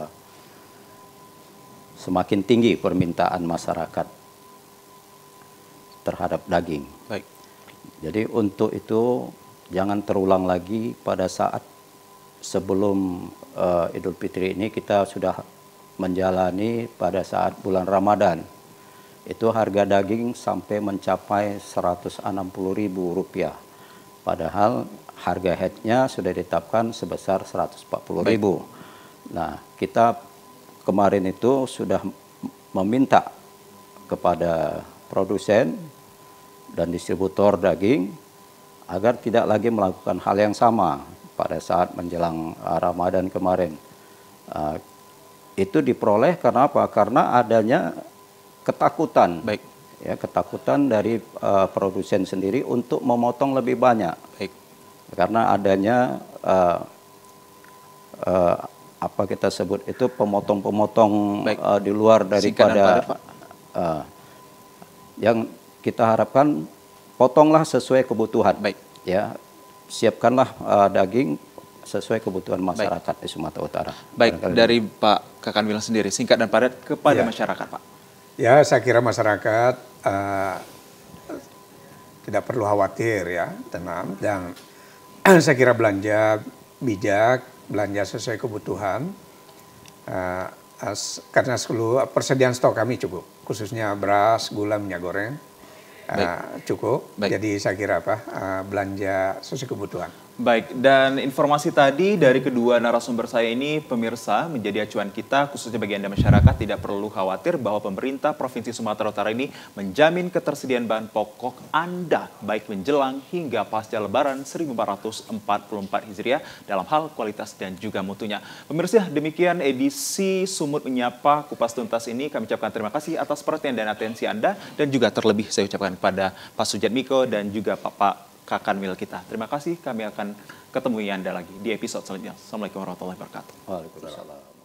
semakin tinggi permintaan masyarakat terhadap daging. Baik. Jadi untuk itu jangan terulang lagi pada saat sebelum uh, Idul Fitri ini kita sudah menjalani pada saat bulan Ramadan. Itu harga daging sampai mencapai seratus enam puluh ribu rupiah. Padahal harga headnya sudah ditetapkan sebesar seratus empat puluh ribu. Nah, kita kemarin itu sudah meminta kepada produsen dan distributor daging agar tidak lagi melakukan hal yang sama pada saat menjelang Ramadan kemarin. Uh, itu diperoleh karena apa? Karena adanya ketakutan, baik, ya ketakutan dari uh, produsen sendiri untuk memotong lebih banyak, baik, karena adanya uh, uh, apa kita sebut itu pemotong-pemotong uh, di luar daripada uh, yang kita harapkan, potonglah sesuai kebutuhan, baik, ya siapkanlah uh, daging sesuai kebutuhan masyarakat baik. Di Sumatera Utara. Baik, Barangkali dari ini. Pak Kakanwil sendiri, singkat dan padat kepada ya. masyarakat, Pak. Ya, saya kira masyarakat uh, tidak perlu khawatir, ya, tenang. Dan saya kira belanja bijak, belanja sesuai kebutuhan. Uh, as, karena seluruh persediaan stok kami cukup, khususnya beras, gula, minyak goreng uh, cukup. Baik. Jadi saya kira apa uh, belanja sesuai kebutuhan. Baik, dan informasi tadi dari kedua narasumber saya ini, pemirsa, menjadi acuan kita, khususnya bagi Anda masyarakat, tidak perlu khawatir bahwa pemerintah Provinsi Sumatera Utara ini menjamin ketersediaan bahan pokok Anda, baik menjelang hingga pasca Lebaran seribu empat ratus empat puluh empat Hijriah, dalam hal kualitas dan juga mutunya. Pemirsa, demikian edisi Sumut Menyapa Kupas Tuntas ini. Kami ucapkan terima kasih atas perhatian dan atensi Anda, dan juga terlebih saya ucapkan kepada Pak Sujatmiko dan juga Pak Kakanwil kita. Terima kasih, kami akan ketemu Anda lagi di episode selanjutnya. Assalamualaikum warahmatullahi wabarakatuh. Waalaikumsalam.